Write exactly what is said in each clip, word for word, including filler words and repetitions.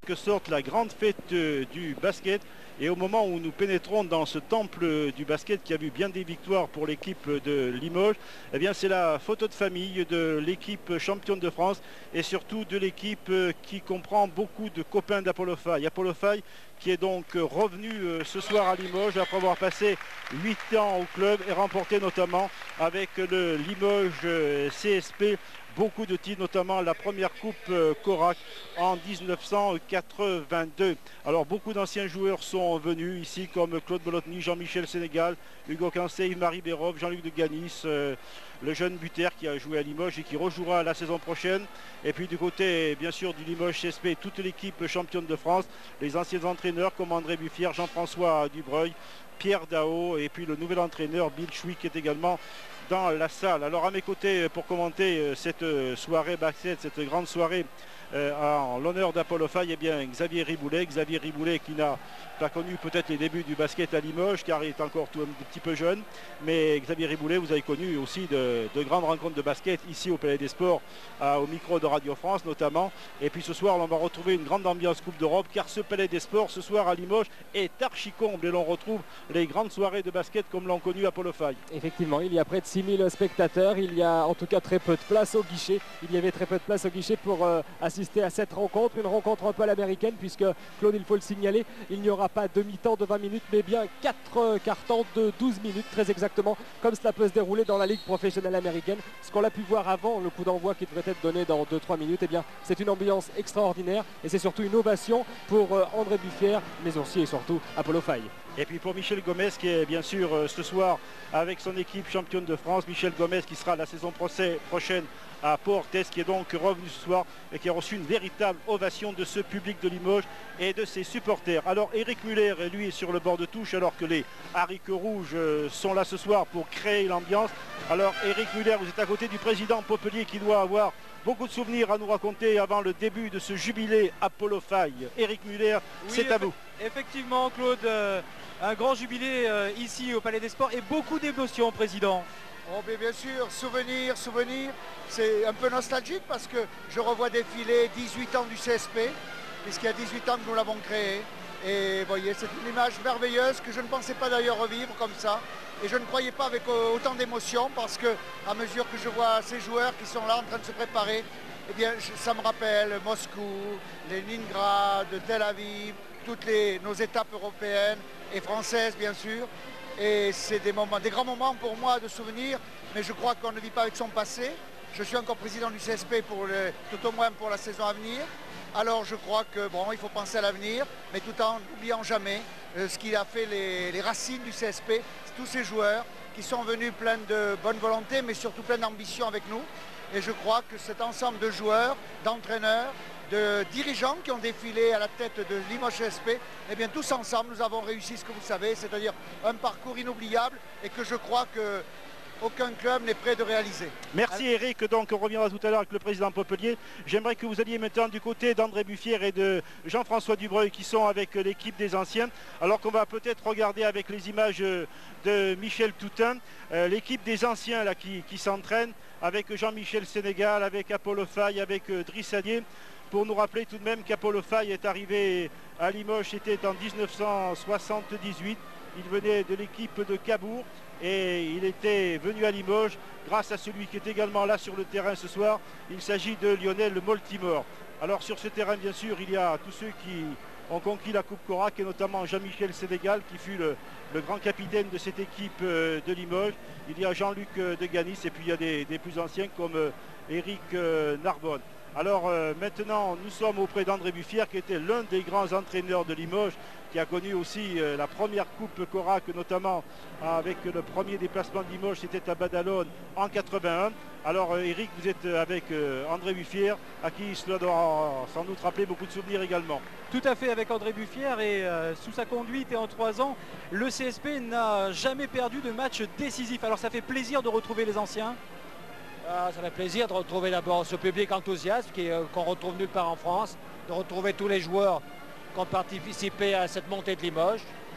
Que sorte la grande fête euh, du basket, et au moment où nous pénétrons dans ce temple du basket qui a vu bien des victoires pour l'équipe de Limoges, eh bien c'est la photo de famille de l'équipe championne de France et surtout de l'équipe qui comprend beaucoup de copains d'Apollo Faye. Apollo Faye qui est donc revenu euh, ce soir à Limoges après avoir passé huit ans au club et remporté notamment avec le Limoges euh, C S P beaucoup de titres, notamment la première coupe euh, Korak en mille neuf cent quatre-vingt-deux. Alors beaucoup d'anciens joueurs sont venus ici comme Claude Bolotny, Jean-Michel Sénégal, Hugo Cancé, Yves-Marie Bérov, Jean-Luc de Ganis, euh, le jeune Buter qui a joué à Limoges et qui rejouera la saison prochaine. Et puis du côté bien sûr du Limoges C S P, toute l'équipe championne de France, les anciens entraîneurs comme André Buffière, Jean-François Dubreuil, Pierre Dao et puis le nouvel entraîneur Bill Chouy qui est également dans la salle. Alors à mes côtés pour commenter cette soirée basket, cette grande soirée euh, en l'honneur d'Apollo Faye, eh bien Xavier Riboulet, Xavier Riboulet qui n'a pas connu peut-être les débuts du basket à Limoges car il est encore tout un petit peu jeune, mais Xavier Riboulet, vous avez connu aussi de, de grandes rencontres de basket ici au Palais des Sports, à, au micro de Radio France notamment. Et puis ce soir on va retrouver une grande ambiance Coupe d'Europe car ce Palais des Sports ce soir à Limoges est archi comble et l'on retrouve les grandes soirées de basket comme l'ont connu Apollo Faye. Effectivement, il y a près de six mille spectateurs, il y a en tout cas très peu de place au guichet, il y avait très peu de place au guichet pour euh, assister à cette rencontre, une rencontre un peu à l'américaine puisque Claude, il faut le signaler, il n'y aura pas demi-temps de vingt minutes mais bien quatre euh, quarts-temps de douze minutes très exactement, comme cela peut se dérouler dans la ligue professionnelle américaine. Ce qu'on a pu voir avant le coup d'envoi qui devrait être donné dans deux trois minutes, eh bien c'est une ambiance extraordinaire et c'est surtout une ovation pour euh, André Buffière mais aussi et surtout Apollo Faye. Et puis pour Michel Gomez qui est bien sûr euh, ce soir avec son équipe championne de France, Michel Gomez qui sera la saison prochaine à Port-Orthez, qui est donc revenu ce soir et qui a reçu une véritable ovation de ce public de Limoges et de ses supporters. Alors Eric Muller, lui, est sur le bord de touche alors que les haricots rouges euh, sont là ce soir pour créer l'ambiance. Alors Eric Muller, vous êtes à côté du président Popelier qui doit avoir beaucoup de souvenirs à nous raconter avant le début de ce jubilé Apollo Faye. Eric Muller, oui, c'est à vous. Effectivement Claude, euh, un grand jubilé euh, ici au Palais des Sports et beaucoup d'émotions, président. Oh, mais bien sûr, souvenir, souvenir, c'est un peu nostalgique parce que je revois défiler dix-huit ans du C S P, puisqu'il y a dix-huit ans que nous l'avons créé. Et vous voyez, c'est une image merveilleuse que je ne pensais pas d'ailleurs revivre comme ça. Et je ne croyais pas avec autant d'émotion parce que à mesure que je vois ces joueurs qui sont là en train de se préparer, eh bien, ça me rappelle Moscou, Leningrad, Tel Aviv, toutes les, nos étapes européennes et françaises bien sûr. Et c'est des moments, des grands moments pour moi de souvenirs, mais je crois qu'on ne vit pas avec son passé. Je suis encore président du C S P pour le, tout au moins pour la saison à venir. Alors je crois que bon, il faut penser à l'avenir, mais tout en n'oubliant jamais euh, ce qui a fait les, les racines du C S P, tous ces joueurs qui sont venus pleins de bonne volonté, mais surtout pleins d'ambition avec nous. Et je crois que cet ensemble de joueurs, d'entraîneurs, de dirigeants qui ont défilé à la tête de Limoges C S P, eh bien tous ensemble nous avons réussi ce que vous savez, c'est-à-dire un parcours inoubliable et que je crois que aucun club n'est prêt de réaliser. Merci Eric, donc on reviendra tout à l'heure avec le président Popelier. J'aimerais que vous alliez maintenant du côté d'André Buffière et de Jean-François Dubreuil qui sont avec l'équipe des anciens, alors qu'on va peut-être regarder avec les images de Michel Toutain, euh, l'équipe des anciens là, qui, qui s'entraîne avec Jean-Michel Sénégal, avec Apollo Faye, avec euh, Driss Sadier, pour nous rappeler tout de même qu'Apollo Faye est arrivé à Limoges, c'était en mille neuf cent soixante-dix-huit, il venait de l'équipe de Cabourg et il était venu à Limoges grâce à celui qui est également là sur le terrain ce soir, il s'agit de Lionel Moltimore. Alors sur ce terrain bien sûr il y a tous ceux qui ont conquis la Coupe Korak et notamment Jean-Michel Sénégal qui fut le, le grand capitaine de cette équipe de Limoges. Il y a Jean-Luc de Ganis et puis il y a des, des plus anciens comme Éric Narbonne. Alors euh, maintenant nous sommes auprès d'André Buffière qui était l'un des grands entraîneurs de Limoges, qui a connu aussi euh, la première coupe Korak, notamment avec le premier déplacement de Limoges, c'était à Badalone en quatre-vingt-un. Alors euh, Eric, vous êtes avec euh, André Buffière, à qui cela doit sans doute rappeler beaucoup de souvenirs également. Tout à fait, avec André Buffière et euh, sous sa conduite et en trois ans, le C S P n'a jamais perdu de match décisif. Alors ça fait plaisir de retrouver les anciens. Ah, ça fait plaisir de retrouver d'abord ce public enthousiaste qu'on euh, qu'on retrouve nulle part en France, de retrouver tous les joueurs qui ont participé à cette montée de Limoges.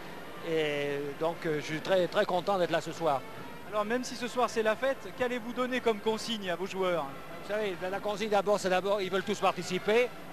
Et donc euh, je suis très, très content d'être là ce soir. Alors même si ce soir c'est la fête, qu'allez-vous donner comme consigne à vos joueurs? Vous savez, la consigne d'abord, c'est d'abord, ils veulent tous participer.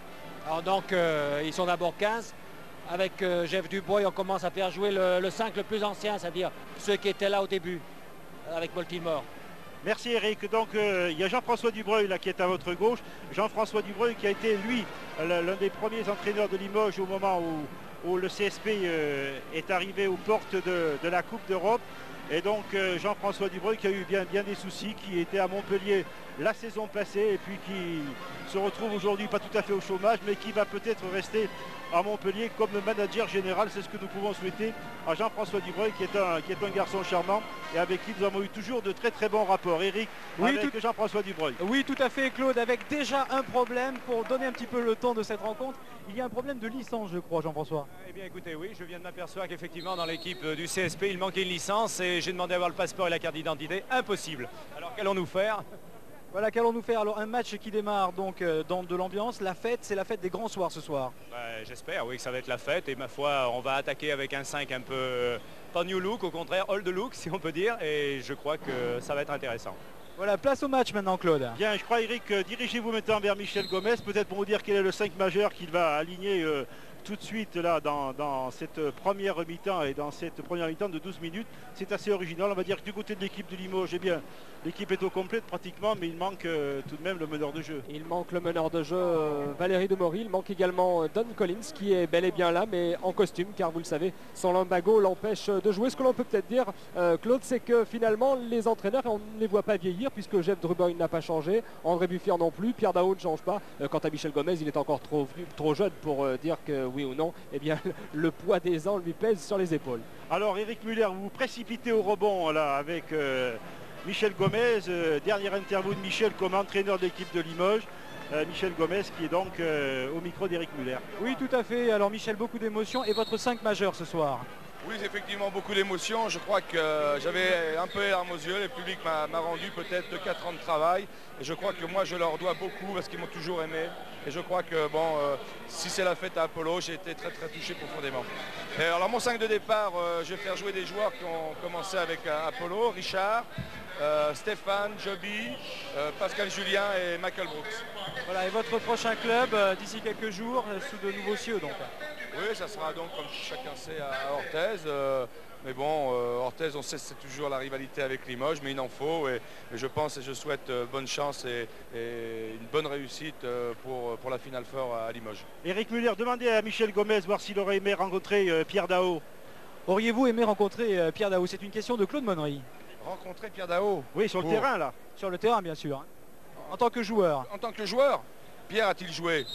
Alors donc euh, ils sont d'abord quinze. Avec euh, Jeff Dubois, on commence à faire jouer le, le cinq le plus ancien, c'est-à-dire ceux qui étaient là au début, avec Baltimore. Merci Eric. Donc euh, il y a Jean-François Dubreuil là qui est à votre gauche. Jean-François Dubreuil qui a été lui l'un des premiers entraîneurs de Limoges au moment où, où le C S P euh, est arrivé aux portes de, de la Coupe d'Europe. Et donc euh, Jean-François Dubreuil qui a eu bien, bien des soucis, qui était à Montpellier la saison passée et puis qui se retrouve aujourd'hui pas tout à fait au chômage, mais qui va peut-être rester à Montpellier comme le manager général. C'est ce que nous pouvons souhaiter à Jean-François Dubreuil qui est, un, qui est un garçon charmant et avec qui nous avons eu toujours de très très bons rapports. Eric, oui, avec tout... Jean-François Dubreuil. Oui, tout à fait Claude, avec déjà un problème pour donner un petit peu le temps de cette rencontre. Il y a un problème de licence, je crois, Jean-François. Eh bien écoutez, oui, je viens de m'apercevoir qu'effectivement dans l'équipe du C S P, il manquait une licence et j'ai demandé à avoir le passeport et la carte d'identité. Impossible. Alors qu'allons-nous faire? Voilà, qu'allons-nous faire? Alors un match qui démarre donc euh, dans de l'ambiance. La fête, c'est la fête des grands soirs ce soir. Ben, j'espère, oui, que ça va être la fête. Et ma foi, on va attaquer avec un cinq un peu, euh, pas new look, au contraire, old look, si on peut dire. Et je crois que ça va être intéressant. Voilà, place au match maintenant, Claude. Bien, je crois, Eric, euh, dirigez-vous maintenant vers Michel Gomez, peut-être pour vous dire quel est le cinq majeur qu'il va aligner euh, tout de suite là dans, dans cette première mi-temps et dans cette première mi-temps de douze minutes. C'est assez original. On va dire que du côté de l'équipe de Limoges, eh bien, l'équipe est au complet pratiquement, mais il manque euh, tout de même le meneur de jeu. Il manque le meneur de jeu euh, Valérie Demaury. Il manque également euh, Don Collins qui est bel et bien là, mais en costume, car vous le savez, son lumbago l'empêche de jouer. Ce que l'on peut peut-être dire, euh, Claude, c'est que finalement les entraîneurs, on ne les voit pas vieillir puisque Jeff Dubreuil n'a pas changé, André Buffier non plus, Pierre Daou ne change pas. Euh, quant à Michel Gomez, il est encore trop, trop jeune pour euh, dire que oui ou non, eh bien le poids des ans lui pèse sur les épaules. Alors Eric Muller, vous vous précipitez au rebond là avec euh, Michel Gomez, euh, dernière interview de Michel comme entraîneur de l'équipe de Limoges. Euh, Michel Gomez qui est donc euh, au micro d'Eric Muller. Oui, tout à fait. Alors Michel, beaucoup d'émotions et votre cinq majeur ce soir. Oui, effectivement, beaucoup d'émotions. Je crois que euh, j'avais un peu les larmes aux yeux. Le public m'a rendu peut-être quatre ans de travail. Et je crois que moi, je leur dois beaucoup parce qu'ils m'ont toujours aimé. Et je crois que, bon, euh, si c'est la fête à Apollo, j'ai été très, très touché profondément. Et alors, mon cinq de départ, euh, je vais faire jouer des joueurs qui ont commencé avec euh, Apollo, Richard, euh, Stéphane, Joby, euh, Pascal Julien et Michael Brooks. Voilà, et votre prochain club, euh, d'ici quelques jours, euh, sous de nouveaux cieux, donc. Oui, ça sera donc, comme chacun sait, à Orthez. Euh, mais bon, euh, Orthez, on sait que c'est toujours la rivalité avec Limoges, mais il en faut. Et, et je pense et je souhaite euh, bonne chance et, et une bonne réussite euh, pour, pour la Final Four à Limoges. Eric Muller, demandez à Michel Gomez voir s'il aurait aimé rencontrer euh, Pierre Daou. Auriez-vous aimé rencontrer euh, Pierre Daou? C'est une question de Claude Monnery. Rencontrer Pierre Daou? Oui, sur le pour... terrain là. Sur le terrain, bien sûr. En tant que joueur. En tant que joueur, Pierre a-t-il joué?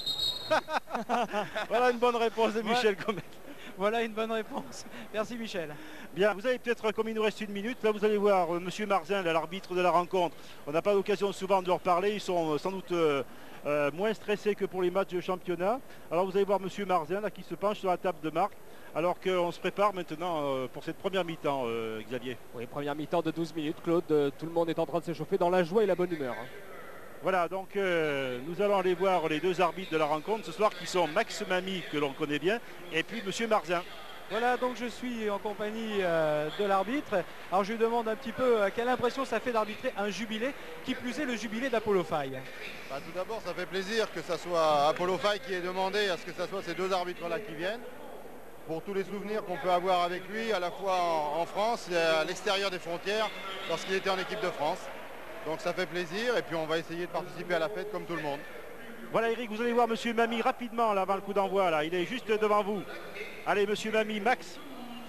Voilà une bonne réponse de Michel ouais. Gomez. Voilà une bonne réponse. Merci Michel. Bien, vous avez peut-être, comme il nous reste une minute, là vous allez voir euh, Monsieur Marzin, l'arbitre de la rencontre. On n'a pas l'occasion souvent de leur parler, ils sont euh, sans doute euh, euh, moins stressés que pour les matchs de championnat. Alors vous allez voir Monsieur Marzin là, qui se penche sur la table de marque, alors qu'on se prépare maintenant euh, pour cette première mi-temps, euh, Xavier. Oui, première mi-temps de douze minutes, Claude, euh, tout le monde est en train de s'échauffer dans la joie et la bonne humeur. Hein. Voilà, donc euh, nous allons aller voir les deux arbitres de la rencontre ce soir qui sont Max Mamy, que l'on connaît bien, et puis Monsieur Marzin. Voilà, donc je suis en compagnie euh, de l'arbitre. Alors je lui demande un petit peu euh, quelle impression ça fait d'arbitrer un jubilé, qui plus est le jubilé d'Apollo Faye. Bah, tout d'abord, ça fait plaisir que ce soit Apollo Faye qui ait demandé à ce que ce soit ces deux arbitres-là qui viennent, pour tous les souvenirs qu'on peut avoir avec lui, à la fois en, en France et à l'extérieur des frontières, lorsqu'il était en équipe de France. Donc ça fait plaisir et puis on va essayer de participer à la fête comme tout le monde. Voilà Eric, vous allez voir Monsieur Mamy rapidement là avant le coup d'envoi là, il est juste devant vous. Allez Monsieur Mamy, Max.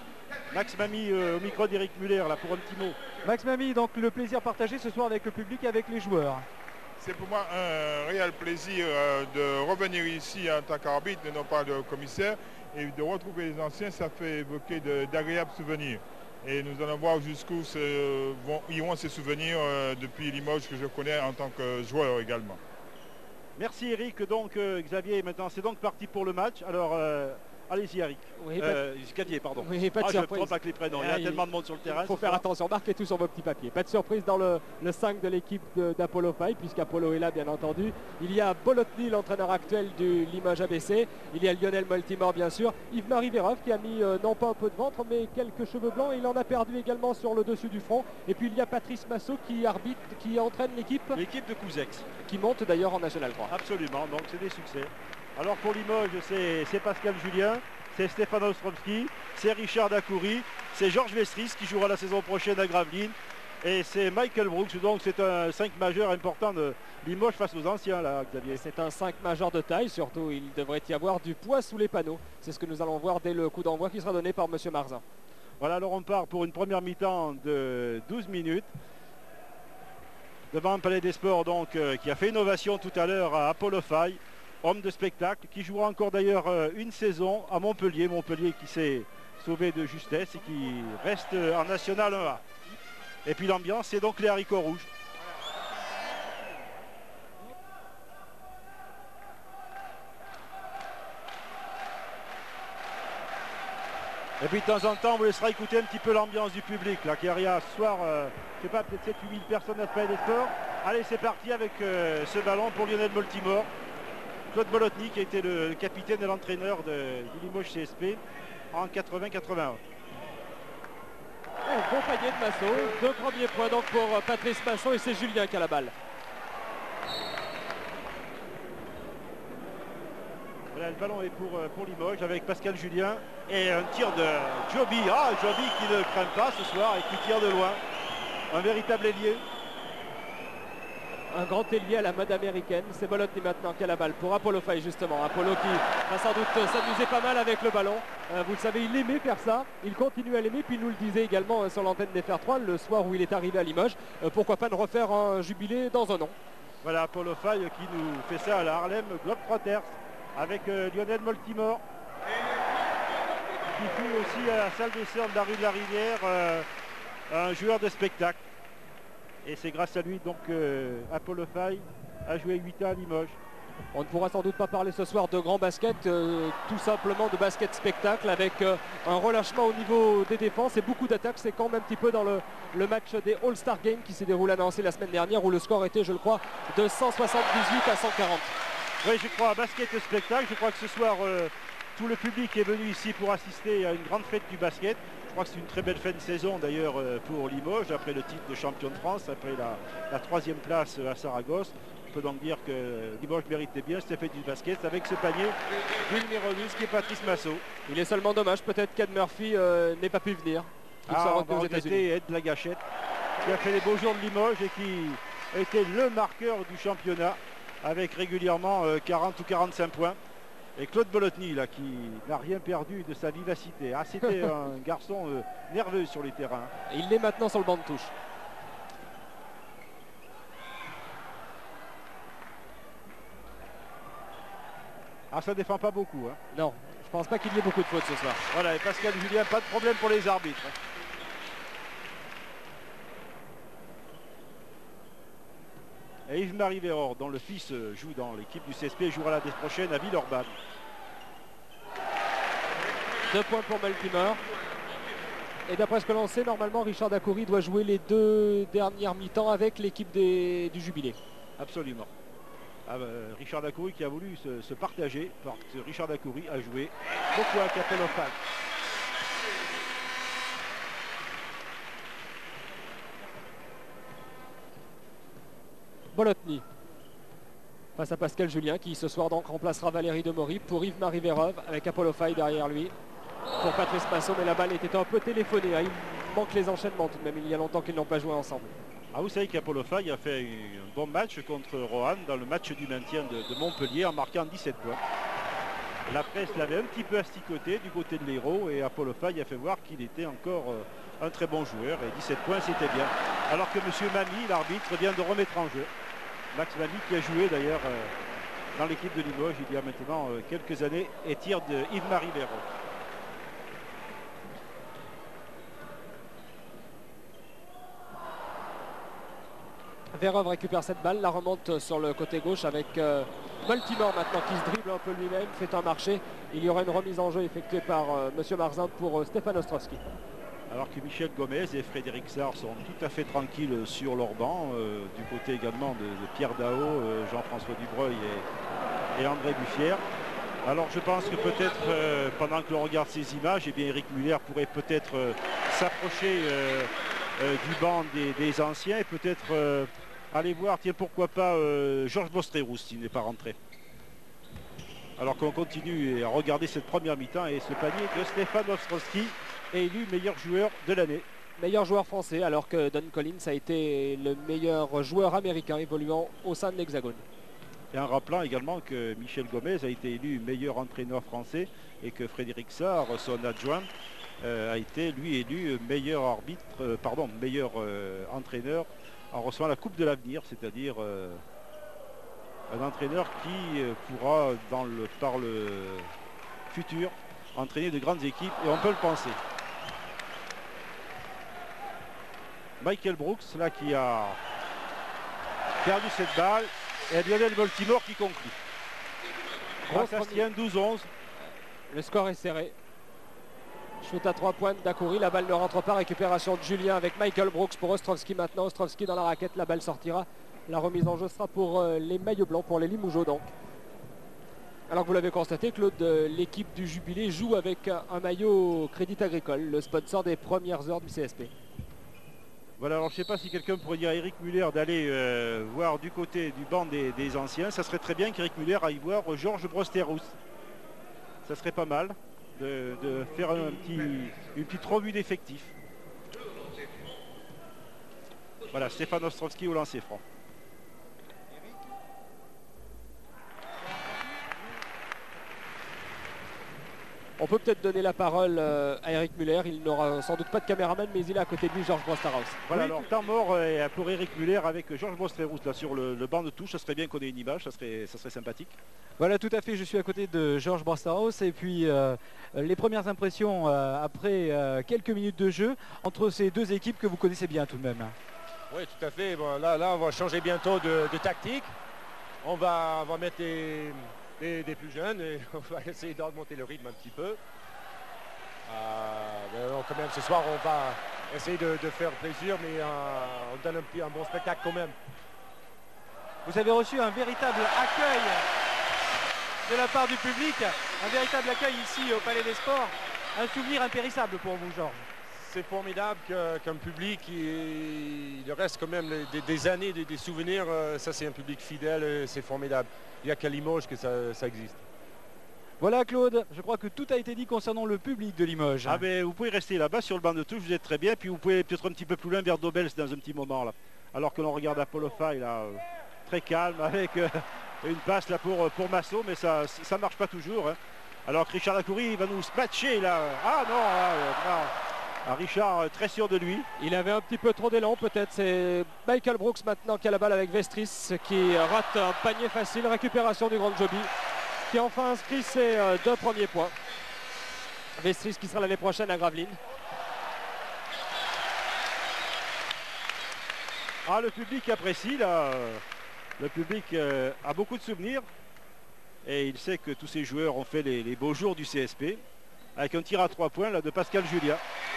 Max Mamy euh, au micro d'Eric Muller là pour un petit mot. Max Mamy, donc le plaisir partagé ce soir avec le public et avec les joueurs. C'est pour moi un réel plaisir euh, de revenir ici en tant qu'arbitre et non pas de commissaire. Et de retrouver les anciens, ça fait évoquer d'agréables souvenirs. Et nous allons voir jusqu'où iront ces souvenirs euh, depuis Limoges que je connais en tant que joueur également. Merci Eric, donc euh, Xavier, maintenant c'est donc parti pour le match. Alors euh, allez-y Eric. Oui, euh, Xavier, pardon. Oui, pas de ah, surprise. Je me trompe avec les prénoms, il y a ah, tellement de monde sur le terrain. Il faut faire attention, marquez tout sur vos petits papiers. Pas de surprise dans le, le cinq de l'équipe d'Apollo Faye, puisqu'Apollo est là bien entendu. Il y a Bolotny, l'entraîneur actuel du Limoges A B C. Il y a Lionel Moltimore bien sûr. Yves-Marie Vérov qui a mis euh, non pas un peu de ventre mais quelques cheveux blancs. Il en a perdu également sur le dessus du front. Et puis il y a Patrice Massot qui arbitre, qui entraîne l'équipe. L'équipe de Couzex. Qui monte d'ailleurs en National trois. Absolument, donc c'est des succès. Alors pour Limoges, c'est Pascal Julien, c'est Stéphane Ostrowski, c'est Richard Dacoury, c'est Georges Vestris qui jouera la saison prochaine à Gravelines. Et c'est Michael Brooks, donc c'est un cinq majeur important de Limoges face aux anciens là, Xavier. C'est un cinq majeur de taille, surtout il devrait y avoir du poids sous les panneaux. C'est ce que nous allons voir dès le coup d'envoi qui sera donné par Monsieur Marzin. Voilà, alors on part pour une première mi-temps de douze minutes. Devant un Palais des Sports donc euh, qui a fait innovation tout à l'heure à Apollo Faye, homme de spectacle, qui jouera encore d'ailleurs euh, une saison à Montpellier. Montpellier qui s'est sauvé de justesse et qui reste en National un A. Et puis l'ambiance, c'est donc les haricots rouges. Et puis de temps en temps, on vous laissera écouter un petit peu l'ambiance du public. Là, qui arrive ce soir, euh, je sais pas, peut-être sept huit mille personnes à ce Palais des Sports. Allez, c'est parti avec euh, ce ballon pour Lionel Moltimore. Claude Bolotny qui a été le, le capitaine et l'entraîneur de, du Limoges C S P en quatre-vingt quatre-vingt-un. Oh, bon panier de Massot, deux premiers points donc pour Patrice Masson et c'est Julien qui a la balle. Voilà, le ballon est pour, pour Limoges avec Pascal Julien et un tir de Joby. Ah, Joby qui ne craint pas ce soir et qui tire de loin. Un véritable ailier. Un grand ailier à la mode américaine. C'est Bolotny maintenant qui a la balle pour Apollo Faye justement. Apollo qui va sans doute s'amuser pas mal avec le ballon. Euh, vous le savez, il aimait faire ça. Il continue à l'aimer. Puis il nous le disait également euh, sur l'antenne des F R trois le soir où il est arrivé à Limoges. Euh, pourquoi pas ne refaire un jubilé dans un an. Voilà Apollo Faye qui nous fait ça à la Harlem Globetrotters avec euh, Lionel Moltimore. Qui joue aussi à la salle des sœurs de la rue de la Rivière. Euh, un joueur de spectacle. Et c'est grâce à lui donc euh, Apollo Faye a joué huit ans à Limoges. On ne pourra sans doute pas parler ce soir de grand basket, euh, tout simplement de basket spectacle avec euh, un relâchement au niveau des défenses et beaucoup d'attaques. C'est quand même un petit peu dans le, le match des All-Star Games qui s'est déroulé à Nancy la semaine dernière où le score était, je le crois, de cent soixante-dix-huit à cent quarante. Oui, je crois, basket spectacle. Je crois que ce soir, euh, tout le public est venu ici pour assister à une grande fête du basket. Je crois que c'est une très belle fin de saison d'ailleurs pour Limoges, après le titre de champion de France, après la, la troisième place à Saragosse. On peut donc dire que Limoges méritait bien cette fête du basket avec ce panier du numéro douze qui est Patrice Masseau. Il est seulement dommage, peut-être qu'Ed Murphy euh, n'ait pas pu venir. Il ah, on va regretter Ed Lagachette qui a fait les beaux jours de Limoges et qui était le marqueur du championnat avec régulièrement euh, quarante ou quarante-cinq points. Et Claude Bolotny là qui n'a rien perdu de sa vivacité. Ah, c'était un garçon euh, nerveux sur les terrains. Et il est maintenant sur le banc de touche. Ah, ça défend pas beaucoup. Hein. Non, je pense pas qu'il y ait beaucoup de fautes ce soir. Voilà, et Pascal Julien, pas de problème pour les arbitres. Et Yves-Marie Véror, dont le fils joue dans l'équipe du C S P, jouera l'année prochaine à Villeurbanne. Deux points pour Moltimore. Et d'après ce que l'on sait, normalement, Richard Dacoury doit jouer les deux dernières mi-temps avec l'équipe du Jubilé. Absolument. Ah, euh, Richard Dacoury qui a voulu se, se partager, parce que Richard Dacoury a joué beaucoup à Apollo Faye. Bolotny face à Pascal Julien qui ce soir donc remplacera Valérie Demory pour Yves-Marie Vérov avec Apollo Faye derrière lui. Pour Patrice Masson, mais la balle était un peu téléphonée. Hein. Il manque les enchaînements tout de même. Il y a longtemps qu'ils n'ont pas joué ensemble. Ah, vous savez qu'Apollo Faye a fait un bon match contre Roanne dans le match du maintien de, de Montpellier en marquant dix-sept points. La presse l'avait un petit peu asticoté du côté de l'Hérault et Apollo Faye a fait voir qu'il était encore euh, un très bon joueur et dix-sept points c'était bien. Alors que M. Mamie, l'arbitre, vient de remettre en jeu. Max Mamie qui a joué d'ailleurs euh, dans l'équipe de Limoges il y a maintenant euh, quelques années et tire de Yves-Marie Vérov. Vérov récupère cette balle, la remonte sur le côté gauche avec euh, Moltimore maintenant qui se dribble un peu lui-même, fait un marché. Il y aura une remise en jeu effectuée par euh, M. Marzin pour euh, Stéphane Ostrowski. Alors que Michel Gomez et Frédéric Sarr sont tout à fait tranquilles sur leur banc, euh, du côté également de, de Pierre Daho, euh, Jean-François Dubreuil et, et André Buffière. Alors je pense que peut-être euh, pendant que l'on regarde ces images, eh bien Eric Muller pourrait peut-être euh, s'approcher euh, euh, du banc des, des anciens et peut-être euh, aller voir, tiens pourquoi pas euh, Georges Bostrérous s'il n'est pas rentré. Alors qu'on continue à regarder cette première mi-temps et ce panier de Stefan Ostrowski est élu meilleur joueur de l'année. Meilleur joueur français, alors que Don Collins a été le meilleur joueur américain évoluant au sein de l'Hexagone. Et en rappelant également que Michel Gomez a été élu meilleur entraîneur français et que Frédéric Sarr, son adjoint, euh, a été lui élu meilleur arbitre, euh, pardon, meilleur euh, entraîneur en recevant la Coupe de l'avenir, c'est-à-dire euh, un entraîneur qui euh, pourra dans le, par le futur entraîner de grandes équipes, et on peut le penser. Michael Brooks, là, qui a perdu cette balle, et Lionel Baltimore qui conclut. Grosse Castien, douze onze. Le score est serré. Shoot à trois points d'Akouri, la balle ne rentre pas, récupération de Julien avec Michael Brooks pour Ostrowski maintenant. Ostrowski dans la raquette, la balle sortira. La remise en jeu sera pour euh, les maillots blancs, pour les Limougeaux donc. Alors que vous l'avez constaté, Claude, l'équipe du Jubilé joue avec un maillot Crédit Agricole, le sponsor des premières heures du C S P. Voilà, alors je ne sais pas si quelqu'un pourrait dire à Eric Muller d'aller euh, voir du côté du banc des, des anciens. Ça serait très bien qu'Eric Muller aille voir Georges Brosterous. Ça serait pas mal de, de faire un petit, une petite revue d'effectifs. Voilà, Stéphane Ostrowski au lancer franc. On peut peut-être donner la parole euh, à Eric Muller. Il n'aura sans doute pas de caméraman, mais il est à côté de lui, Georges Brosterous. Voilà, Oui. alors temps mort euh, pour Eric Muller avec Georges Brosterous là sur le, le banc de touche. Ça serait bien qu'on ait une image, ça serait, ça serait sympathique. Voilà, tout à fait, je suis à côté de Georges Brosterous et puis euh, les premières impressions euh, après euh, quelques minutes de jeu entre ces deux équipes que vous connaissez bien tout de même. Oui, tout à fait. Bon, là, là, on va changer bientôt de, de tactique. On va, on va mettre des, des, des plus jeunes et on va essayer d'augmenter le rythme un petit peu. Euh, mais non, quand même, ce soir, on va essayer de, de faire plaisir, mais euh, on donne un, petit, un bon spectacle quand même. Vous avez reçu un véritable accueil de la part du public, un véritable accueil ici au Palais des Sports. Un souvenir impérissable pour vous, Georges. C'est formidable qu'un public, il, il reste quand même des, des années, des, des souvenirs. Ça, c'est un public fidèle, c'est formidable. Il n'y a qu'à Limoges que ça, ça existe. Voilà, Claude, je crois que tout a été dit concernant le public de Limoges. Ah ben vous pouvez rester là-bas sur le banc de touche, vous êtes très bien, puis vous pouvez peut-être un petit peu plus loin vers Dobels dans un petit moment là. Alors que l'on regarde Apollo Faye là, euh, très calme avec euh, une passe là pour, pour Massot, mais ça ça marche pas toujours. Hein. Alors que Richard Lacouri va nous spatcher là. Ah non, là, euh, non. Ah, Richard euh, très sûr de lui. Il avait un petit peu trop d'élan peut-être. C'est Michael Brooks maintenant qui a la balle avec Vestris qui rate un panier facile. Récupération du Grand Joby qui a enfin inscrit ses euh, deux premiers points. Vestris qui sera l'année prochaine à Gravelines. Ah, le public apprécie là. Le public euh, a beaucoup de souvenirs et il sait que tous ces joueurs ont fait les, les beaux jours du C S P avec un tir à trois points là de Pascal Julia.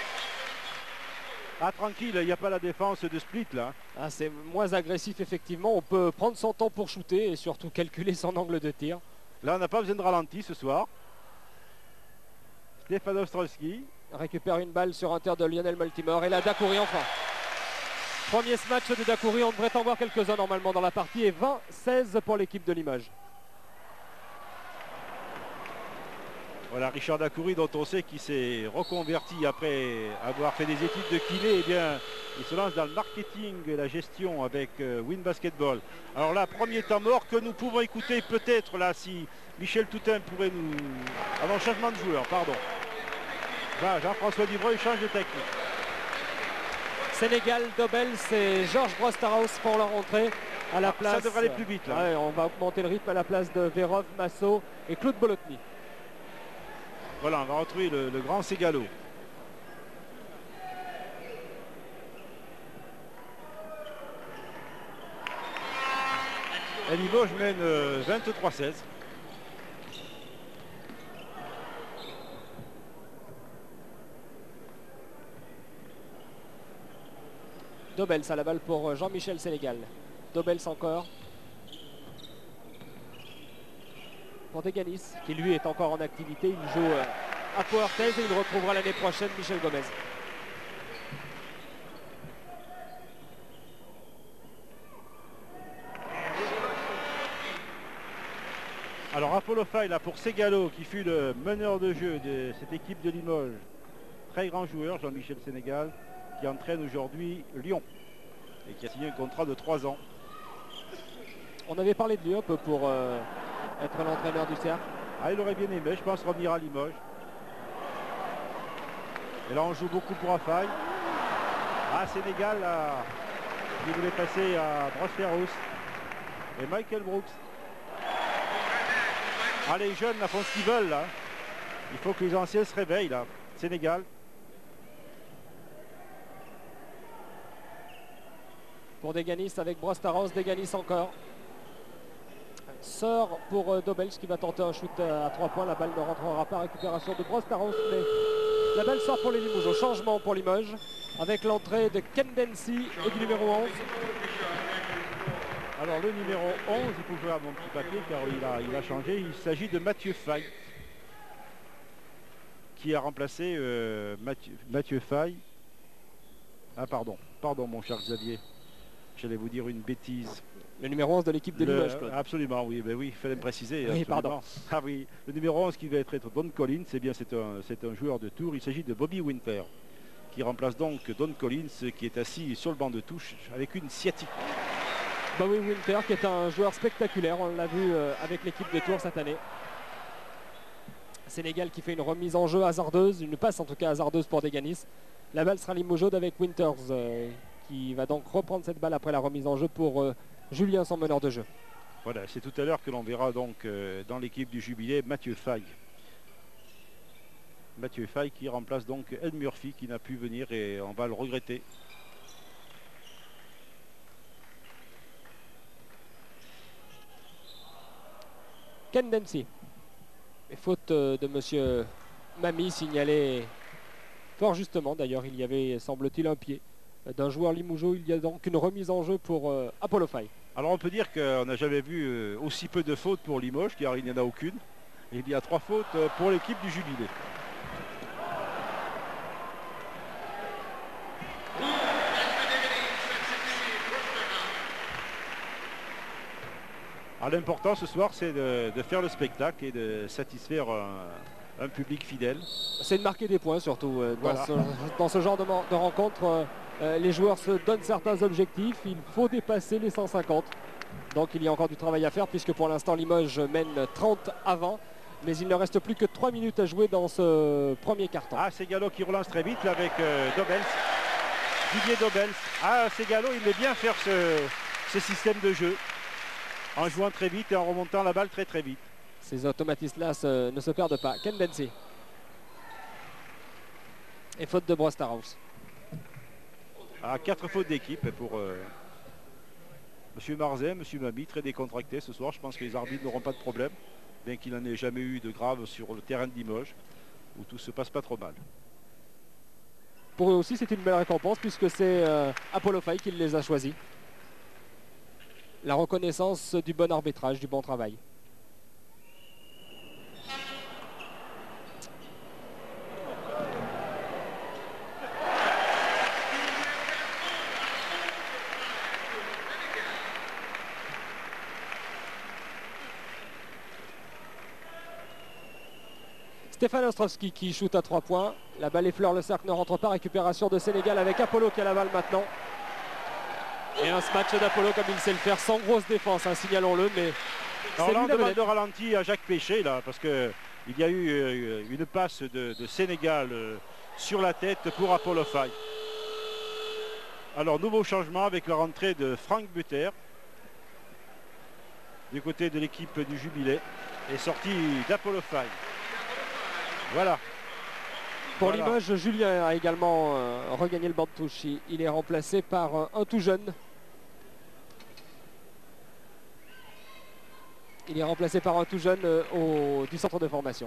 Ah tranquille, il n'y a pas la défense de Split là. Ah, c'est moins agressif effectivement. On peut prendre son temps pour shooter et surtout calculer son angle de tir. Là on n'a pas besoin de ralenti ce soir. Stéphane Ostrowski récupère une balle sur un tir de Lionel Baltimore et là Dakouri enfin. Premier match de Dakouri, on devrait en voir quelques-uns normalement dans la partie et vingt seize pour l'équipe de Limoges. Voilà Richard Dakouri dont on sait qu'il s'est reconverti après avoir fait des études de kiné. Eh bien, il se lance dans le marketing et la gestion avec euh, Win Basketball. Alors là, premier temps mort que nous pouvons écouter peut-être là si Michel Toutain pourrait nous... Avant changement de joueur, pardon. Voilà, Jean-François Dubreuil change de technique. Sénégal, Dobel, c'est Georges Brosterous pour leur entrée à la Ah, place. ça devrait aller plus vite là. Ouais, on va augmenter le rythme à la place de Vérov, Massot et Claude Bolotny. Voilà, on va retrouver le, le grand Ségalo. Et Limoges mène euh, vingt-trois seize. Dobels à la balle pour Jean-Michel Sénégal. Dobels encore. Pour Deganis, qui lui est encore en activité. Il joue euh, à Powertez et il retrouvera l'année prochaine Michel Gomez. Alors Apollo Faye là pour Ségalo qui fut le meneur de jeu de cette équipe de Limoges. Très grand joueur, Jean-Michel Sénégal, qui entraîne aujourd'hui Lyon et qui a signé un contrat de trois ans. On avait parlé de lui un peu pour euh, être l'entraîneur du Cercle. Ah, il aurait bien aimé, je pense, revenir à Limoges. Et là on joue beaucoup pour Afaille. Ah, Sénégal là, qui voulait passer à Brosferous. Et Michael Brooks. Ah, les jeunes là, font ce qu'ils veulent là. Il faut que les anciens se réveillent là. Sénégal. Pour Deganis avec Brostaros, Deganis encore. Sort pour euh, Dobels qui va tenter un shoot à, à trois points. La balle ne rentrera pas. Récupération de Brostaros, mais la balle sort pour les Limougeaux. Changement pour Limoges avec l'entrée de Kendensi et du numéro onze. Alors le numéro onze, il faut jouer à mon petit papier car il a, il a changé. Il s'agit de Mathieu Faye qui a remplacé euh, Mathieu, Mathieu Faye. Ah pardon, pardon mon cher Xavier. J'allais vous dire une bêtise. Le numéro onze de l'équipe de Limoges. Absolument, oui, ben oui, il fallait me préciser. Oui, pardon. Ah oui, le numéro onze qui va être Don Collins, c'est bien, c'est un, c'est un joueur de tour. Il s'agit de Bobby Winter qui remplace donc Don Collins qui est assis sur le banc de touche avec une sciatique. Bobby Winter qui est un joueur spectaculaire, on l'a vu euh, avec l'équipe de Tours cette année. Sénégal qui fait une remise en jeu hasardeuse, une passe en tout cas hasardeuse pour Deganis. La balle sera Limoges avec Winters euh, qui va donc reprendre cette balle après la remise en jeu pour euh, Julien, son meneur de jeu. Voilà, c'est tout à l'heure que l'on verra donc euh, dans l'équipe du Jubilé Mathieu Faye. Mathieu Faye qui remplace donc Ed Murphy qui n'a pu venir et on va le regretter. Kendensi. Et faute euh, de monsieur Mami signalée fort justement. D'ailleurs, il y avait, semble-t-il, un pied d'un joueur limougeau. Il y a donc une remise en jeu pour euh, Apollo Faye. Alors on peut dire qu'on n'a jamais vu euh, aussi peu de fautes pour Limoges, car il n'y en a aucune. Et il y a trois fautes euh, pour l'équipe du Jubilé. L'important ce soir, c'est de, de faire le spectacle et de satisfaire un, un public fidèle. C'est de marquer des points surtout. Euh, voilà. dans, ce, dans ce genre de, de rencontre, euh, les joueurs se donnent certains objectifs. Il faut dépasser les cent cinquante. Donc il y a encore du travail à faire puisque pour l'instant Limoges mène trente à vingt. Mais il ne reste plus que trois minutes à jouer dans ce premier quart-temps. Ah, Ségalo qui relance très vite là, avec euh, Dobels. Didier Dobels. Ah, Ségalo, il aime bien faire ce, ce système de jeu. En jouant très vite et en remontant la balle très très vite. Ces automatismes-là ne se perdent pas. Kendensi. Et faute de Brostaros. Ah, quatre fautes d'équipe pour euh, Monsieur Marzin, Monsieur Mami, très décontracté ce soir. Je pense que les arbitres n'auront pas de problème, bien qu'il n'en ait jamais eu de grave sur le terrain de Limoges, où tout se passe pas trop mal. Pour eux aussi, c'est une belle récompense puisque c'est euh, Apollo Faye qui les a choisis. La reconnaissance du bon arbitrage, du bon travail. Stéphane Ostrovski qui shoot à trois points. La balle effleure le cercle, ne rentre pas. Récupération de Sénégal avec Apollo qui a la balle maintenant. Et un match d'Apollo comme il sait le faire, sans grosse défense, hein, signalons-le, mais alors là on demande de ralenti à Jacques Péché là, parce que il y a eu euh, une passe de, de Sénégal euh, sur la tête pour Apollo Faye. Alors nouveau changement avec la rentrée de Franck Buter du côté de l'équipe du Jubilé et sortie d'Apollo Faye. Voilà. Pour voilà. Limoges, Julien a également euh, regagné le banc de touche. Il, il est remplacé par euh, un tout jeune. Il est remplacé par un tout jeune euh, au, du centre de formation.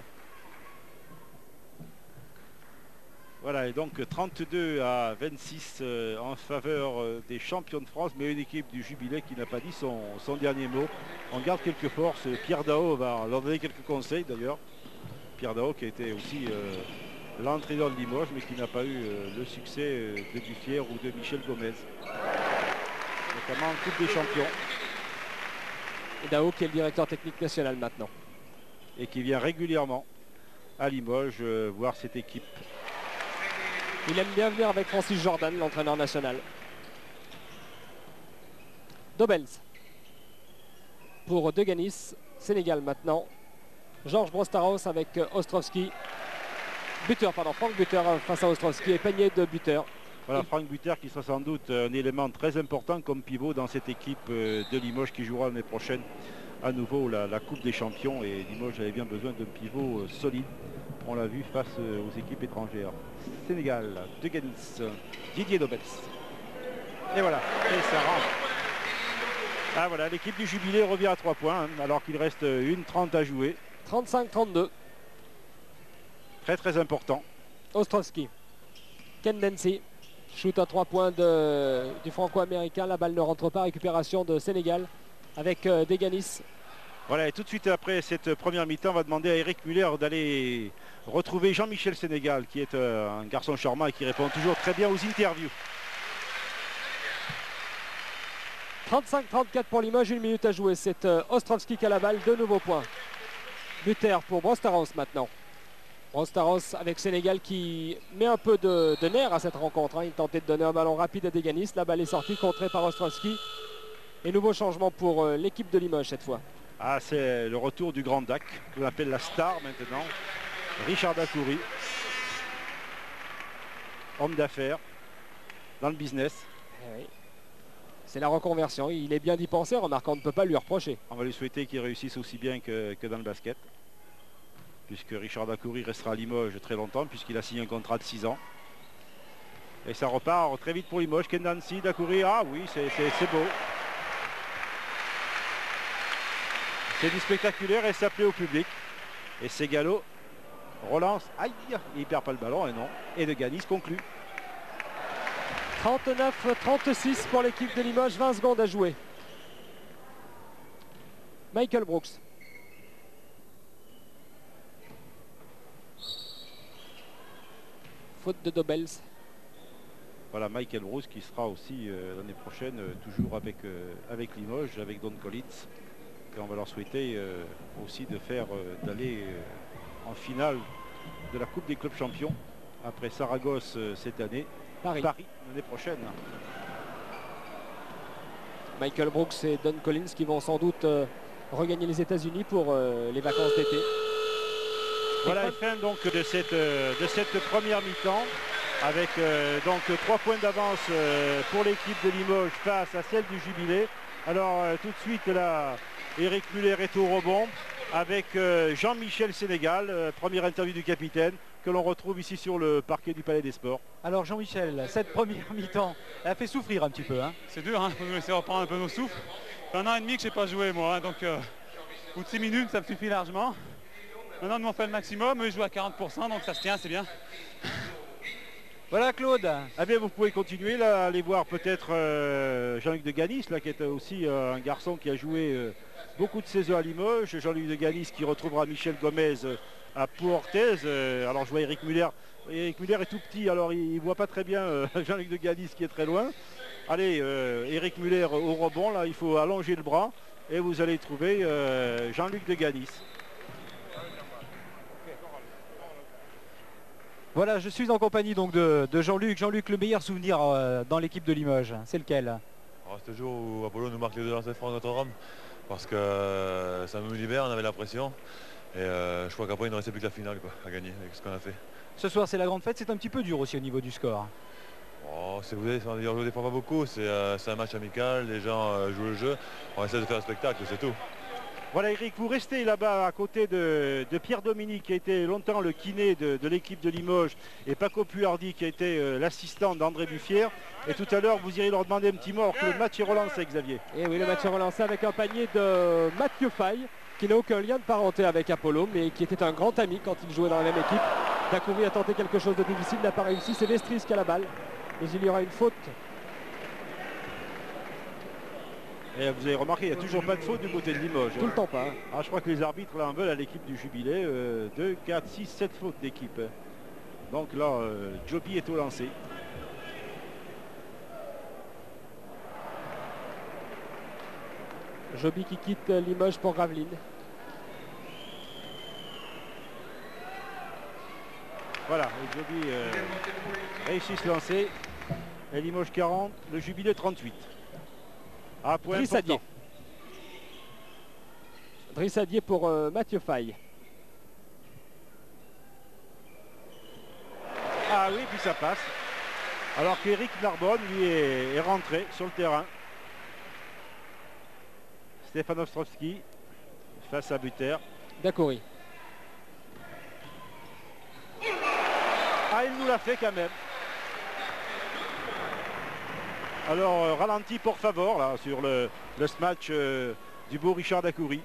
Voilà, et donc trente-deux à vingt-six euh, en faveur euh, des champions de France, mais une équipe du Jubilé qui n'a pas dit son, son dernier mot. On garde quelques forces. Pierre Daho va leur donner quelques conseils d'ailleurs. Pierre Daho qui a été aussi euh, l'entraîneur de Limoges, mais qui n'a pas eu euh, le succès euh, de Duffière ou de Michel Gomez. Notamment en Coupe des Champions. Et Daho qui est le directeur technique national maintenant. et qui vient régulièrement à Limoges euh, voir cette équipe. Il aime bien venir avec Francis Jordan, l'entraîneur national. Dobels pour Deganis. Sénégal maintenant. Georges Brostaros avec Ostrovski. Buteur, pardon, Franck Buteur face à Ostrovski et panier de Buteur. Voilà, Franck Buteur qui sera sans doute un élément très important comme pivot dans cette équipe de Limoges qui jouera l'année prochaine à nouveau la, la Coupe des Champions. Et Limoges avait bien besoin d'un pivot solide. On l'a vu face aux équipes étrangères. Sénégal, Deganis, Didier Dobels. Et voilà, et ça rentre. Ah voilà, l'équipe du Jubilé revient à trois points hein, alors qu'il reste une trente à jouer. trente-cinq trente-deux. Très très important. Ostrovski. Ken Densi. Shoot à trois points de, du franco-américain. La balle ne rentre pas. Récupération de Sénégal avec euh, Deganis. Voilà, et tout de suite après cette première mi-temps, on va demander à Eric Muller d'aller retrouver Jean-Michel Sénégal, qui est euh, un garçon charmant et qui répond toujours très bien aux interviews. trente-cinq trente-quatre pour Limoges, une minute à jouer. C'est euh, Ostrovski qui a la balle, deux nouveaux points. Buter pour Brostaros maintenant. Brostaros avec Sénégal qui met un peu de, de nerf à cette rencontre. Hein. Il tentait de donner un ballon rapide à Deganis. La balle est sortie, contrée par Ostrovski. Et nouveau changement pour euh, l'équipe de Limoges cette fois. Ah, c'est le retour du Grand Dac, que l'on appelle la star maintenant. Richard Dacoury. Homme d'affaires, dans le business. Eh oui. C'est la reconversion, il est bien d'y penser, remarquant, on ne peut pas lui reprocher. On va lui souhaiter qu'il réussisse aussi bien que, que dans le basket. Puisque Richard Dacoury restera à Limoges très longtemps, puisqu'il a signé un contrat de six ans. Et ça repart très vite pour Limoges. Ken Densi, Dacoury, ah oui, c'est beau. C'est du spectaculaire et ça plaît au public. Et Ségalo relance, aïe, il perd pas le ballon, et non. Et Deganis conclut. trente-neuf trente-six pour l'équipe de Limoges, vingt secondes à jouer. Michael Brooks. Faute de Dobels. Voilà, Michael Brooks qui sera aussi euh, l'année prochaine euh, toujours avec, euh, avec Limoges, avec Don Collins. Et on va leur souhaiter euh, aussi de faire euh, d'aller euh, en finale de la Coupe des clubs champions après Saragosse euh, cette année. Paris. Paris l'année prochaine. Michael Brooks et Don Collins qui vont sans doute euh, regagner les États-Unis pour euh, les vacances d'été. Voilà la fin donc de cette, euh, de cette première mi-temps avec euh, donc trois points d'avance euh, pour l'équipe de Limoges face à celle du Jubilé. Alors euh, tout de suite là, Eric Muller est au rebond avec euh, Jean-Michel Sénégal, euh, première interview du capitaine que l'on retrouve ici sur le parquet du Palais des Sports. Alors Jean-Michel, cette première mi-temps, elle a fait souffrir un petit peu. Hein. C'est dur, hein, faut nous laisser reprendre un peu nos souffles. Ça fait un an et demi que je n'ai pas joué moi, hein, donc euh, au bout de six minutes ça me suffit largement. Maintenant nous on fait le maximum, eux ils jouent à quarante pour cent donc ça se tient, c'est bien. Voilà Claude. Eh bien vous pouvez continuer là, aller voir peut-être euh, Jean-Luc Deganis là, qui est aussi euh, un garçon qui a joué euh, beaucoup de saisons à Limoges. Jean-Luc Deganis qui retrouvera Michel Gomez euh, à Pau-Orthez. Euh, alors je vois Eric Muller. Eric Muller est tout petit, alors il ne voit pas très bien euh, Jean-Luc Deganis qui est très loin. Allez, euh, Eric Muller au rebond, là il faut allonger le bras et vous allez trouver euh, Jean-Luc Deganis. Voilà, je suis en compagnie donc de, de Jean-Luc. Jean-Luc, le meilleur souvenir euh, dans l'équipe de Limoges, c'est lequel? C'est le jour où Apollo nous marque les deux lancers francs contre Rome parce que euh, ça nous libère, on avait la pression et euh, je crois qu'après il ne restait plus que la finale quoi, à gagner avec ce qu'on a fait. Ce soir c'est la grande fête, c'est un petit peu dur aussi au niveau du score. Oh, c'est vous on ne défend pas beaucoup, c'est euh, un match amical, les gens euh, jouent le jeu, on essaie de faire un spectacle, c'est tout. Voilà Eric, vous restez là-bas à côté de, de Pierre-Dominique qui a été longtemps le kiné de, de l'équipe de Limoges et Paco Puardi qui a été euh, l'assistant d'André Buffière. Et tout à l'heure vous irez leur demander un petit mot alors que le match est relancé Xavier. Et oui, le match est relancé avec un panier de Mathieu Faye qui n'a aucun lien de parenté avec Apollo mais qui était un grand ami quand il jouait dans la même équipe. Dacoury a tenté quelque chose de difficile, n'a pas réussi, c'est Vestris qui a la balle. Mais il y aura une faute. Et vous avez remarqué, il n'y a toujours pas de faute du côté de Limoges. Tout le temps pas. Ah, je crois que les arbitres là en veulent à l'équipe du Jubilé. Euh, deux, quatre, six, sept fautes d'équipe. Donc là, euh, Joby est au lancer. Joby qui quitte Limoges pour Gravelines. Voilà, le Joby euh, réussit à se lancer. Et Limoges quarante, le Jubilé trente-huit. Ah, point Drissadier. important. Drissadier pour euh, Mathieu Faye. Ah oui, puis ça passe. Alors qu'Éric Narbonne, lui, est, est rentré sur le terrain. Stéphane Ostrovski face à Buter. Dacoury. Ah, il nous l'a fait quand même. Alors, euh, ralenti pour favor, là, sur le, le smash euh, du beau Richard Dacoury.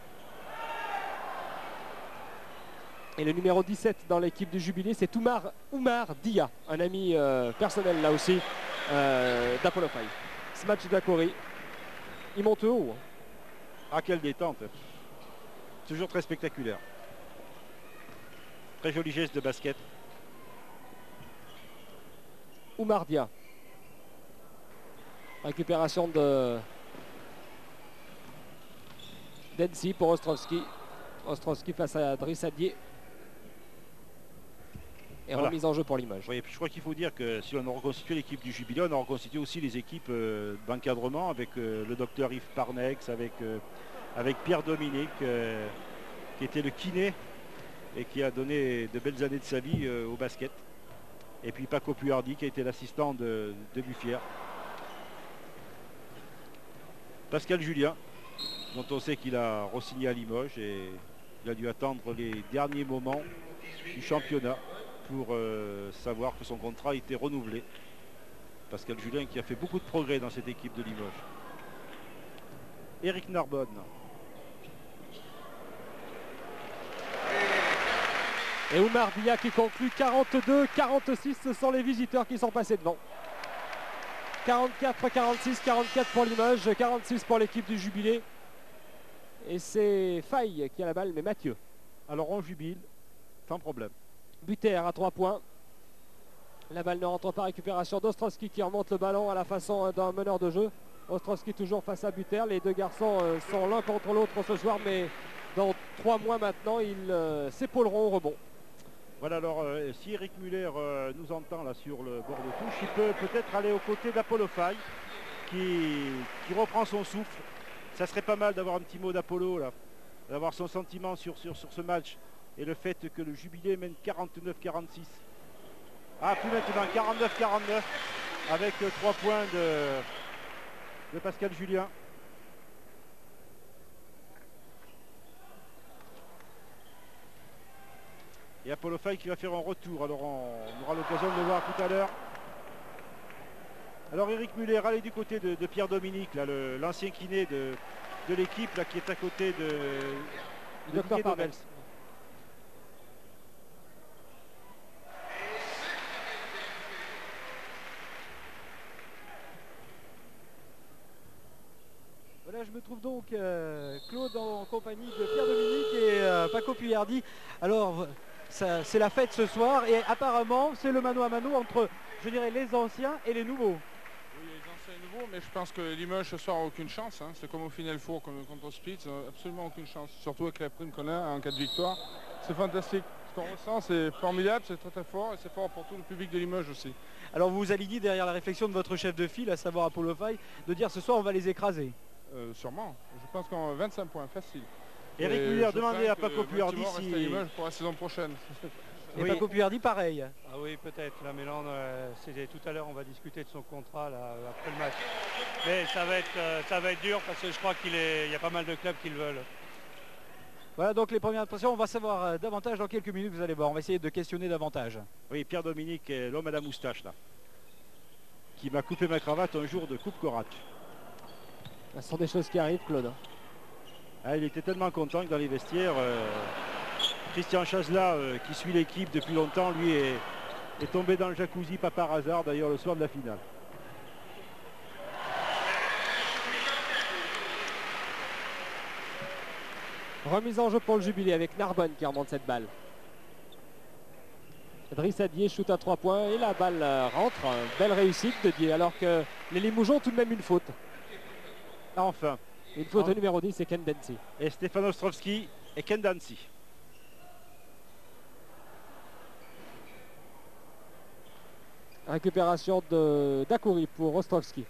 Et le numéro dix-sept dans l'équipe du Jubilé, c'est Oumar, Oumar Dia, un ami euh, personnel là aussi euh, d'Apollo Faye. Smash Dacoury. Il monte haut. Ah, quelle détente. Toujours très spectaculaire. Très joli geste de basket. Oumar Dia. Récupération de Densi pour Ostrovski. Ostrovski face à Drissadier. Et voilà. Remise en jeu pour Limoges. Oui, et puis je crois qu'il faut dire que si on a reconstitué l'équipe du Jubilé, on a reconstitué aussi les équipes euh, d'encadrement avec euh, le docteur Yves Parnex, avec, euh, avec Pierre Dominique, euh, qui était le kiné et qui a donné de belles années de sa vie euh, au basket. Et puis Paco Puardi qui a été l'assistant de, de Buffière. Pascal Julien, dont on sait qu'il a re-signé à Limoges et il a dû attendre les derniers moments du championnat pour euh, savoir que son contrat a été renouvelé. Pascal Julien qui a fait beaucoup de progrès dans cette équipe de Limoges. Éric Narbonne. Et Oumar Dia qui conclut quarante-deux quarante-six, ce sont les visiteurs qui sont passés devant. quarante-quatre quarante-six, quarante-quatre pour Limoges, quarante-six pour l'équipe du Jubilé. Et c'est Faye qui a la balle, mais Mathieu. Alors on jubile, sans problème. Buter à trois points. La balle ne rentre pas, récupération d'Ostrovski qui remonte le ballon à la façon d'un meneur de jeu. Ostrovski toujours face à Buter. Les deux garçons sont l'un contre l'autre ce soir, mais dans trois mois maintenant, ils s'épauleront au rebond. Voilà, alors euh, si Eric Muller euh, nous entend là sur le bord de touche, il peut peut-être aller aux côtés d'Apollo Faye qui, qui reprend son souffle. Ça serait pas mal d'avoir un petit mot d'Apollo là, d'avoir son sentiment sur, sur, sur ce match et le fait que le Jubilé mène quarante-neuf quarante-six. Ah, plus maintenant, quarante-neuf quarante-neuf avec euh, trois points de, de Pascal Julien. Et Apollo Faye qui va faire un retour. Alors on, on aura l'occasion de le voir tout à l'heure. Alors Eric Muller, allez du côté de, de Pierre Dominique, l'ancien kiné de, de l'équipe qui est à côté de, de docteur Parnels. Voilà, je me trouve donc euh, Claude en compagnie de Pierre Dominique et euh, Paco Puardi. Alors c'est la fête ce soir et apparemment c'est le mano à mano entre, je dirais, les anciens et les nouveaux. Oui, les anciens et les nouveaux, mais je pense que Limoges ce soir n'a aucune chance. Hein. C'est comme au Final Four contre Split, absolument aucune chance. Surtout avec la prime qu'on a en cas de victoire. C'est fantastique. Ce qu'on ressent, c'est formidable, c'est très très fort et c'est fort pour tout le public de Limoges aussi. Alors vous vous alignez derrière la réflexion de votre chef de file, à savoir Apollo Faye, de dire ce soir on va les écraser. Euh, sûrement. Je pense qu'on a vingt-cinq points, facile. Eric Muller, demandez à Paco Puardi si... pour la saison prochaine. Et oui. Paco Puardi, pareil. Ah oui, peut-être. Là, mais là, euh, tout à l'heure, on va discuter de son contrat là, après le match. Mais ça va être, euh, ça va être dur parce que je crois qu'il y a pas mal de clubs qui le veulent. Voilà donc les premières impressions. On va savoir euh, davantage dans quelques minutes. Vous allez voir. On va essayer de questionner davantage. Oui, Pierre Dominique, l'homme à la moustache là, qui m'a coupé ma cravate un jour de Coupe Corac. Ce sont des choses qui arrivent, Claude. Ah, il était tellement content que dans les vestiaires, euh, Christian Chazela, euh, qui suit l'équipe depuis longtemps, lui est, est tombé dans le jacuzzi, pas par hasard d'ailleurs, le soir de la finale. Remise en jeu pour le Jubilé avec Narbonne qui remonte cette balle. Drissadier shoot à trois points et la balle rentre. Belle réussite de Dier alors que les Limoges ont tout de même une faute. Enfin. Une faute au numéro dix, c'est Ken Dancy. Et Stéphane Ostrovski et Ken Dancy. Récupération de Dacoury pour Ostrowski.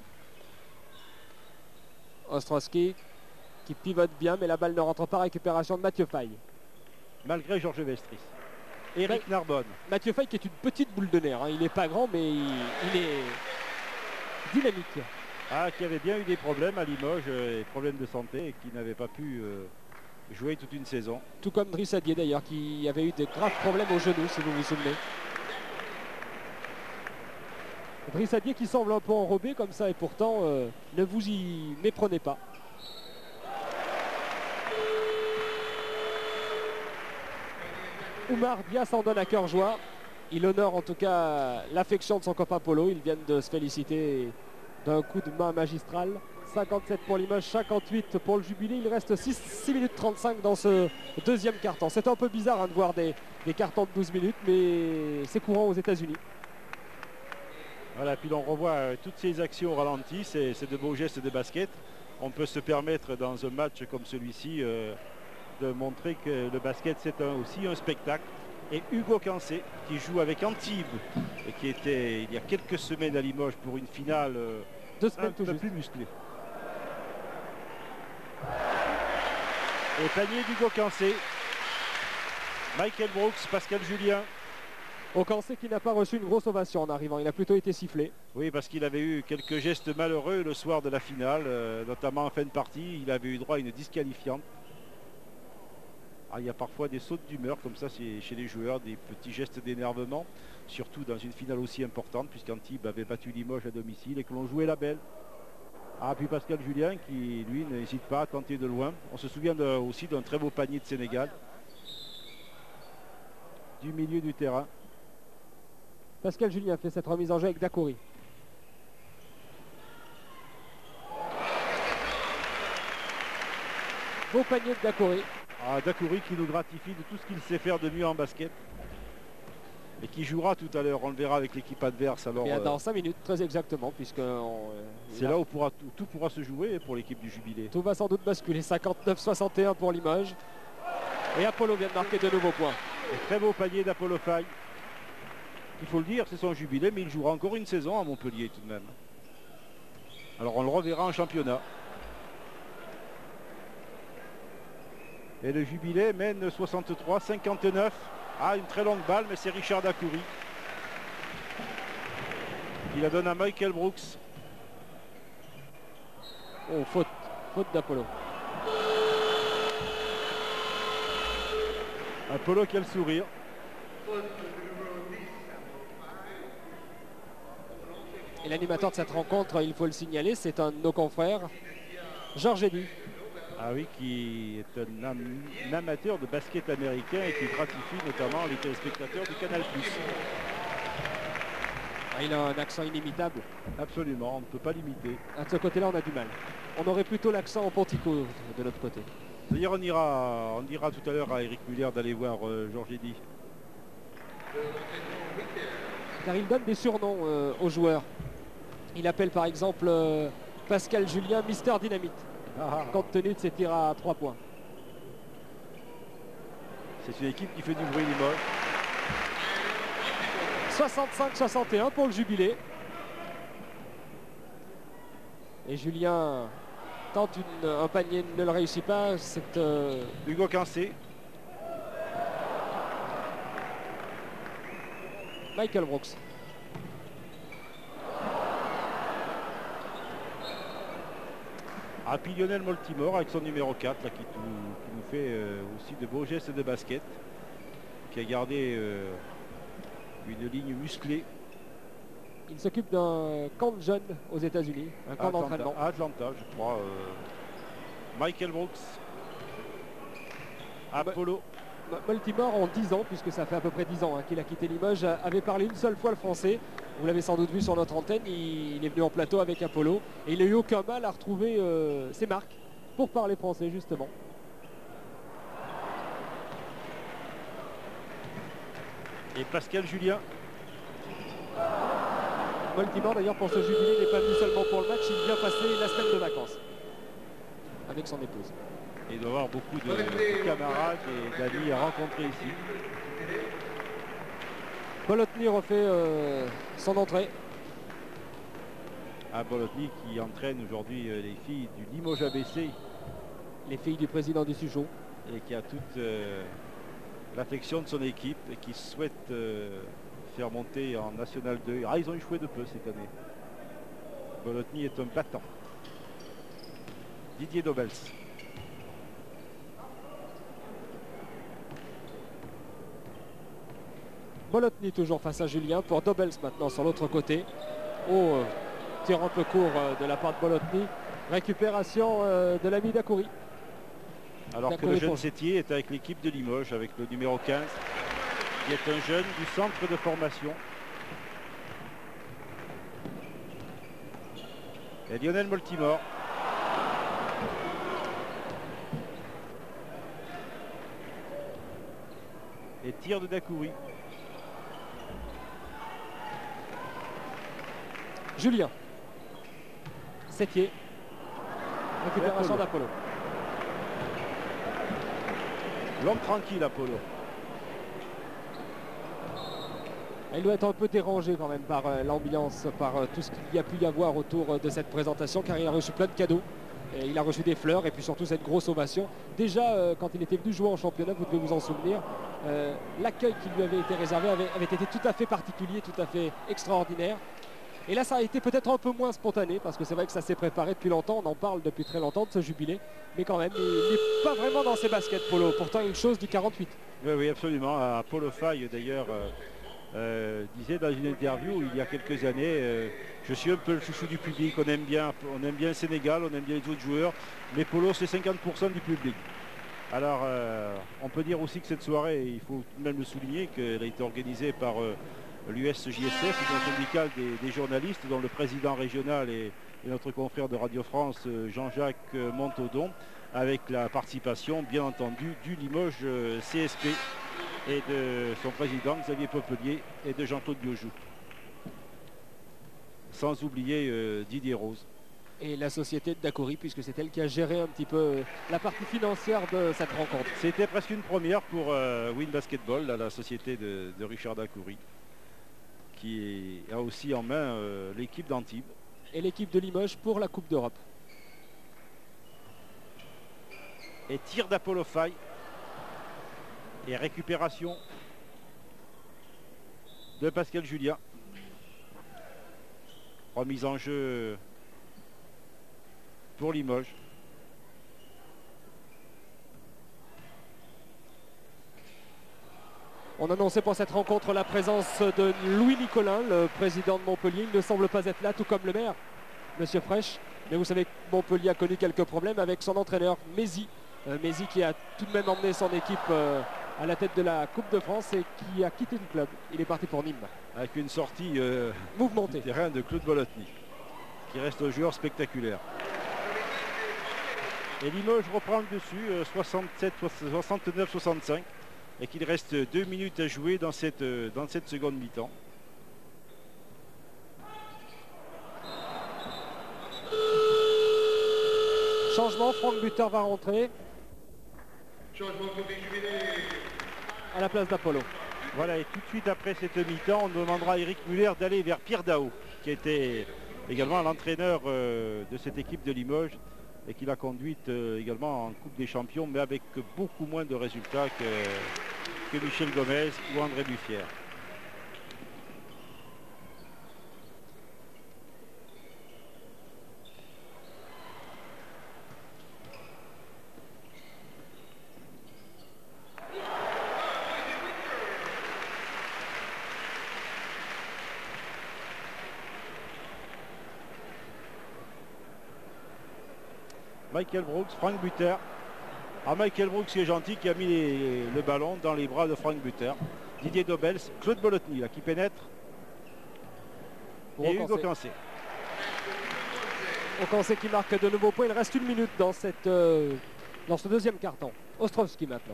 Ostrowski qui pivote bien, mais la balle ne rentre pas. Récupération de Mathieu Faye. Malgré Georges Vestris. Eric Ma Narbonne. Mathieu Faye qui est une petite boule de nerf. Hein. Il n'est pas grand, mais il, il est dynamique. Ah, qui avait bien eu des problèmes à Limoges, euh, des problèmes de santé et qui n'avait pas pu euh, jouer toute une saison. Tout comme Driss Adier d'ailleurs, qui avait eu de graves problèmes au genou, si vous vous souvenez. Driss Adier qui semble un peu enrobé comme ça, et pourtant, euh, ne vous y méprenez pas. Oumar Dia s'en donne à cœur joie. Il honore en tout cas l'affection de son copain Polo. Ils viennent de se féliciter d'un coup de main magistral. cinquante-sept pour Limoges, cinquante-huit pour le Jubilé. Il reste six minutes trente-cinq dans ce deuxième carton. C'est un peu bizarre hein, de voir des, des cartons de douze minutes, mais c'est courant aux États-Unis. Voilà, puis on revoit euh, toutes ces actions au ralenti, c'est de beaux gestes de basket. On peut se permettre dans un match comme celui-ci euh, de montrer que le basket c'est aussi un spectacle. Et Hugo Cancé qui joue avec Antibes et qui était il y a quelques semaines à Limoges pour une finale euh, Deux semaines un tout peu juste. plus musclée. Et panier d'Hugo Cancé. Michael Brooks, Pascal Julien. Ocancé qui n'a pas reçu une grosse ovation en arrivant, il a plutôt été sifflé. Oui, parce qu'il avait eu quelques gestes malheureux le soir de la finale, euh, notamment en fin de partie. Il avait eu droit à une disqualifiante. Ah, il y a parfois des sautes d'humeur comme ça chez les joueurs, des petits gestes d'énervement, surtout dans une finale aussi importante, puisqu'Antibes avait battu Limoges à domicile et que l'on jouait la belle. Ah, puis Pascal Julien qui, lui, n'hésite pas à tenter de loin. On se souvient de, aussi d'un très beau panier de Sénégal. Du milieu du terrain. Pascal Julien fait cette remise en jeu avec Dacoury. Beau panier de Dacoury. Ah, Dacoury qui nous gratifie de tout ce qu'il sait faire de mieux en basket. Et qui jouera tout à l'heure, on le verra avec l'équipe adverse. Alors, Et dans euh, cinq minutes, très exactement, puisque on, euh, c'est là où pourra, tout, tout pourra se jouer pour l'équipe du Jubilé. Tout va sans doute basculer. cinquante-neuf soixante et un pour Limoges. Et Apollo vient de marquer de nouveaux points. Et très beau panier d'Apollo Faye. Il faut le dire, c'est son Jubilé, mais il jouera encore une saison à Montpellier tout de même. Alors on le reverra en championnat. Et le Jubilé mène soixante-trois cinquante-neuf. Ah, une très longue balle, mais c'est Richard Dacoury qui la donne à Michael Brooks. Oh, faute, faute d'Apollo. Apollo qui a le sourire. Et l'animateur de cette rencontre, il faut le signaler, c'est un de nos confrères, Georges Eddy. Ah oui, qui est un, am un amateur de basket américain et qui gratifie notamment les téléspectateurs du Canal plus. Ah, il a un accent inimitable. Absolument, on ne peut pas l'imiter. À ce côté-là, on a du mal. On aurait plutôt l'accent en pontico de notre côté. D'ailleurs, on ira, on dira tout à l'heure à Eric Muller d'aller voir euh, Georges Eddy. Car il donne des surnoms euh, aux joueurs. Il appelle par exemple euh, Pascal Julien Mister Dynamite, ah. compte tenu de ses tirs à trois points. C'est une équipe qui fait du bruit Limoges. soixante-cinq soixante et un pour le Jubilé. Et Julien tente une, un panier, ne le réussit pas. C'est euh... Hugo Cancé. Michael Brooks. Ah, puis Lionel Moltimore avec son numéro quatre là, qui, tout, qui nous fait euh, aussi de beaux gestes de basket, qui a gardé euh, une ligne musclée. Il s'occupe d'un camp de jeunes aux États-Unis, un camp d'entraînement. À Atlanta, je crois. Euh, Michael Brooks. Apollo. Moltimore en dix ans, puisque ça fait à peu près dix ans hein, qu'il a quitté Limoges, avait parlé une seule fois le français. Vous l'avez sans doute vu sur notre antenne, il, il est venu en plateau avec Apollo. Et il n'a eu aucun mal à retrouver euh, ses marques pour parler français, justement. Et Pascal Julien. Moltimore, d'ailleurs, pour ce Jubilé, n'est pas venu seulement pour le match, il vient passer la semaine de vacances avec son épouse. Et il doit avoir beaucoup de, de camarades et d'amis à rencontrer ici. Bolotny refait euh, son entrée. À Bolotny qui entraîne aujourd'hui euh, les filles du Limoges A B C. Les filles du président du Sugeot. Et qui a toute euh, l'affection de son équipe et qui souhaite euh, faire monter en National deux. Ah, ils ont échoué de peu cette année. Bolotny est un battant. Didier Dobels. Bolotny toujours face à Julien pour Dobels maintenant sur l'autre côté. Oh, euh, tir un peu court euh, de la part de Bolotny. Récupération euh, de l'ami Dacoury. Alors que le jeune Sétier est avec l'équipe de Limoges avec le numéro quinze qui est un jeune du centre de formation. Et Lionel Moltimore. Et tir de Dacoury. Julien. Sétier. Récupération d'Apollo. L'homme tranquille, Apollo. Il doit être un peu dérangé quand même par euh, l'ambiance, par euh, tout ce qu'il y a pu y avoir autour euh, de cette présentation, car il a reçu plein de cadeaux. Et il a reçu des fleurs et puis surtout cette grosse ovation. Déjà, euh, quand il était venu jouer en championnat, vous devez vous en souvenir, euh, l'accueil qui lui avait été réservé avait, avait été tout à fait particulier, tout à fait extraordinaire. Et là, ça a été peut-être un peu moins spontané, parce que c'est vrai que ça s'est préparé depuis longtemps. On en parle depuis très longtemps de ce jubilé. Mais quand même, il n'est pas vraiment dans ses baskets, Polo. Pourtant, une chose du quarante-huit. Oui, oui, absolument. Apollo Faye, d'ailleurs, euh, euh, disait dans une interview il y a quelques années, euh, je suis un peu le chouchou du public. On aime bien, on aime bien le Sénégal, on aime bien les autres joueurs. Mais Polo, c'est cinquante pour cent du public. Alors, euh, on peut dire aussi que cette soirée, il faut même le souligner, qu'elle a été organisée par... Euh, l'U S J S F, l'Union syndicale des, des journalistes, dont le président régional est, est notre confrère de Radio France, Jean-Jacques Montaudon, avec la participation, bien entendu, du Limoges C S P et de son président Xavier Popelier et de Jean-Claude Biojou. Sans oublier euh, Didier Rose. Et la société de Dacoury, puisque c'est elle qui a géré un petit peu la partie financière de cette rencontre. C'était presque une première pour euh, Win Basketball, là, la société de, de Richard Dacoury, qui a aussi en main euh, l'équipe d'Antibes. Et l'équipe de Limoges pour la Coupe d'Europe. Et tir d'Apollo Faye. Et récupération de Pascal Julien. Remise en jeu pour Limoges. On annonçait pour cette rencontre la présence de Louis Nicolin, le président de Montpellier. Il ne semble pas être là, tout comme le maire, Monsieur Fraîche. Mais vous savez que Montpellier a connu quelques problèmes avec son entraîneur, Mézy. Euh, Mézy qui a tout de même emmené son équipe euh, à la tête de la Coupe de France et qui a quitté le club. Il est parti pour Nîmes. Avec une sortie euh, mouvementée. Terrain de Claude Bolotny, qui reste un joueur spectaculaire. Et Limoges reprend le dessus, euh, soixante-sept, soixante-neuf, soixante-cinq. Et qu'il reste deux minutes à jouer dans cette, dans cette seconde mi-temps. Changement, Franck Buter va rentrer. Changement pour à la place d'Apollo. Voilà, et tout de suite après cette mi-temps, on demandera à Eric Muller d'aller vers Pierre Daho, qui était également l'entraîneur euh, de cette équipe de Limoges et qui l'a conduite euh, également en Coupe des Champions, mais avec beaucoup moins de résultats que, que Michel Gomez ou André Buffière. Michael Brooks, Franck Buter. Ah, Michael Brooks qui est gentil, qui a mis les, le ballon dans les bras de Franck Buter. Didier Dobels, Claude Bolotny là, qui pénètre. Pour et Hugo Cancé. Cancé qui marque de nouveaux points. Il reste une minute dans, cette, euh, dans ce deuxième carton. Ostrovski maintenant.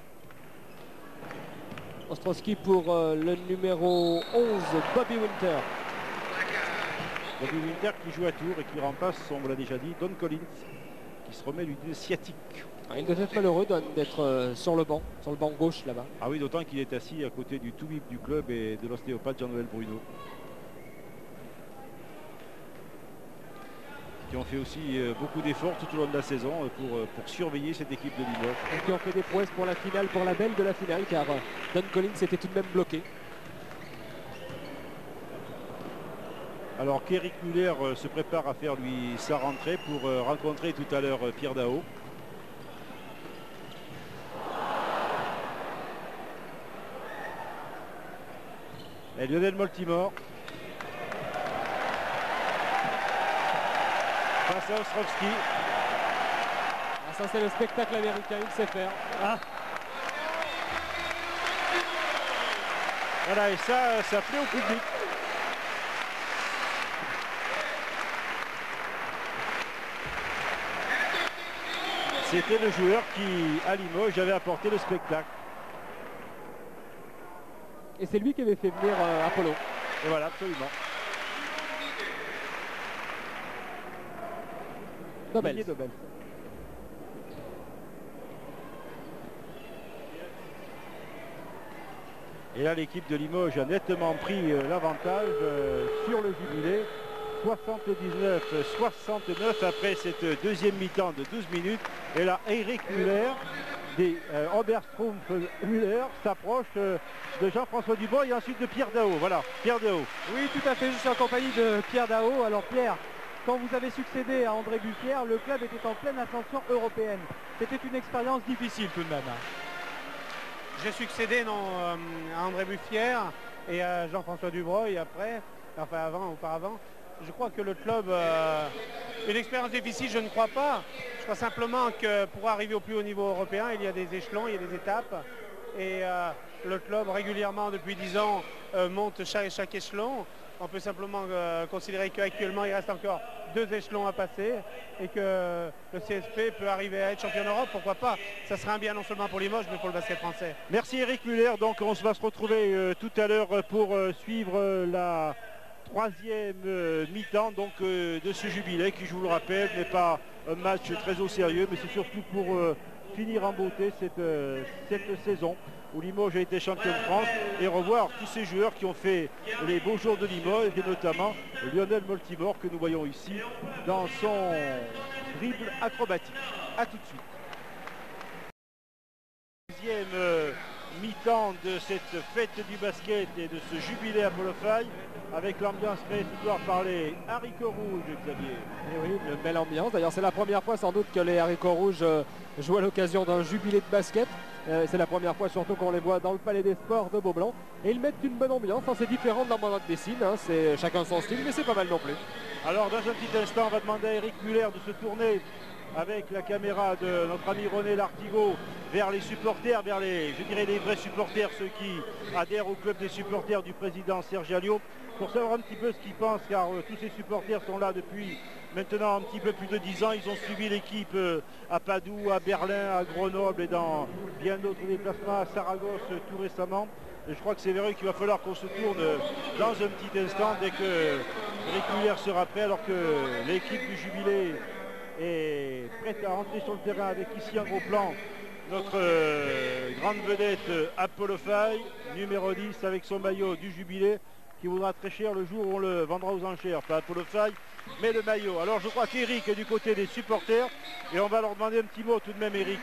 Ostrovski pour euh, le numéro onze, Bobby Winter. Bobby Winter qui joue à Tours et qui remplace, on vous l'a déjà dit, Don Collins, qui se remet lui d'une sciatique. Il doit être malheureux d'être euh, sur le banc, sur le banc gauche là-bas. Ah oui, d'autant qu'il est assis à côté du tout-vip du club et de l'ostéopathe Jean-Noël Bruno. Qui ont fait aussi euh, beaucoup d'efforts tout au long de la saison euh, pour, euh, pour surveiller cette équipe de Limoges. Et qui ont fait des prouesses pour la finale, pour la belle de la finale, car euh, Don Collins était tout de même bloqué. Alors qu'Éric Muller euh, se prépare à faire lui sa rentrée pour euh, rencontrer tout à l'heure euh, Pierre Daho. Et Lionel Moltimore face à Ostrovski. Ah, ça c'est le spectacle américain, il sait faire. Ah. Voilà, et ça, ça plaît au public. C'était le joueur qui, à Limoges, avait apporté le spectacle. Et c'est lui qui avait fait venir euh, Apollo. Et voilà, absolument. Dobel. Dobel. Et là, l'équipe de Limoges a nettement pris euh, l'avantage euh, sur le jubilé. soixante-dix-neuf soixante-neuf après cette deuxième mi-temps de douze minutes. Et là, Eric Muller des euh, Oberstrumpf Müller s'approche euh, de Jean-François Dubois et ensuite de Pierre Daho. Voilà, Pierre Daho. Oui, tout à fait, je suis en compagnie de Pierre Daho. Alors Pierre, quand vous avez succédé à André Buffière, le club était en pleine ascension européenne. C'était une expérience difficile tout de même. J'ai succédé non, euh, à André Buffière et à Jean-François Dubreuil après, enfin avant, auparavant. Je crois que le club, euh, une expérience difficile, je ne crois pas. Je crois simplement que pour arriver au plus haut niveau européen, il y a des échelons, il y a des étapes. Et euh, le club régulièrement depuis dix ans euh, monte chaque, chaque échelon. On peut simplement euh, considérer qu'actuellement il reste encore deux échelons à passer et que le C S P peut arriver à être champion d'Europe, pourquoi pas. Ça serait un bien non seulement pour Limoges mais pour le basket français. Merci Eric Muller, donc on va se retrouver euh, tout à l'heure pour euh, suivre euh, la troisième euh, mi-temps donc euh, de ce jubilé qui, je vous le rappelle, n'est pas un match très au sérieux, mais c'est surtout pour euh, finir en beauté cette, euh, cette saison où Limoges a été champion de France et revoir tous ces joueurs qui ont fait les beaux jours de Limoges et notamment Lionel Moltimore que nous voyons ici dans son dribble acrobatique. A tout de suite. Deuxième euh, mi-temps de cette fête du basket et de ce jubilé à Apollo-Faye avec l'ambiance créée ce soir par les haricots rouges, Xavier. Et oui, une belle ambiance. D'ailleurs, c'est la première fois sans doute que les haricots rouges euh, jouent à l'occasion d'un jubilé de basket. Euh, c'est la première fois surtout qu'on les voit dans le Palais des Sports de Beaublanc. Et ils mettent une bonne ambiance. Hein, c'est différent de l'ambiance de Dessine. Hein, c'est chacun son style, mais c'est pas mal non plus. Alors, dans un petit instant, on va demander à Eric Muller de se tourner avec la caméra de notre ami René Lartigot vers les supporters, vers les, je dirais, les vrais supporters, ceux qui adhèrent au club des supporters du président Serge Alliot, pour savoir un petit peu ce qu'ils pensent, car euh, tous ces supporters sont là depuis maintenant un petit peu plus de dix ans. Ils ont suivi l'équipe euh, à Padoue, à Berlin, à Grenoble et dans bien d'autres déplacements, à Saragosse euh, tout récemment. Et je crois que c'est vers eux qu'il va falloir qu'on se tourne euh, dans un petit instant dès que Eric Muller sera prêt, alors que l'équipe du jubilé est prête à rentrer sur le terrain avec ici un gros plan notre euh, grande vedette euh, Apollo-Faye, numéro dix avec son maillot du jubilé qui vaudra très cher le jour où on le vendra aux enchères, pas Apollo-Faye mais le maillot. Alors je crois qu'Eric est du côté des supporters et on va leur demander un petit mot tout de même. Eric.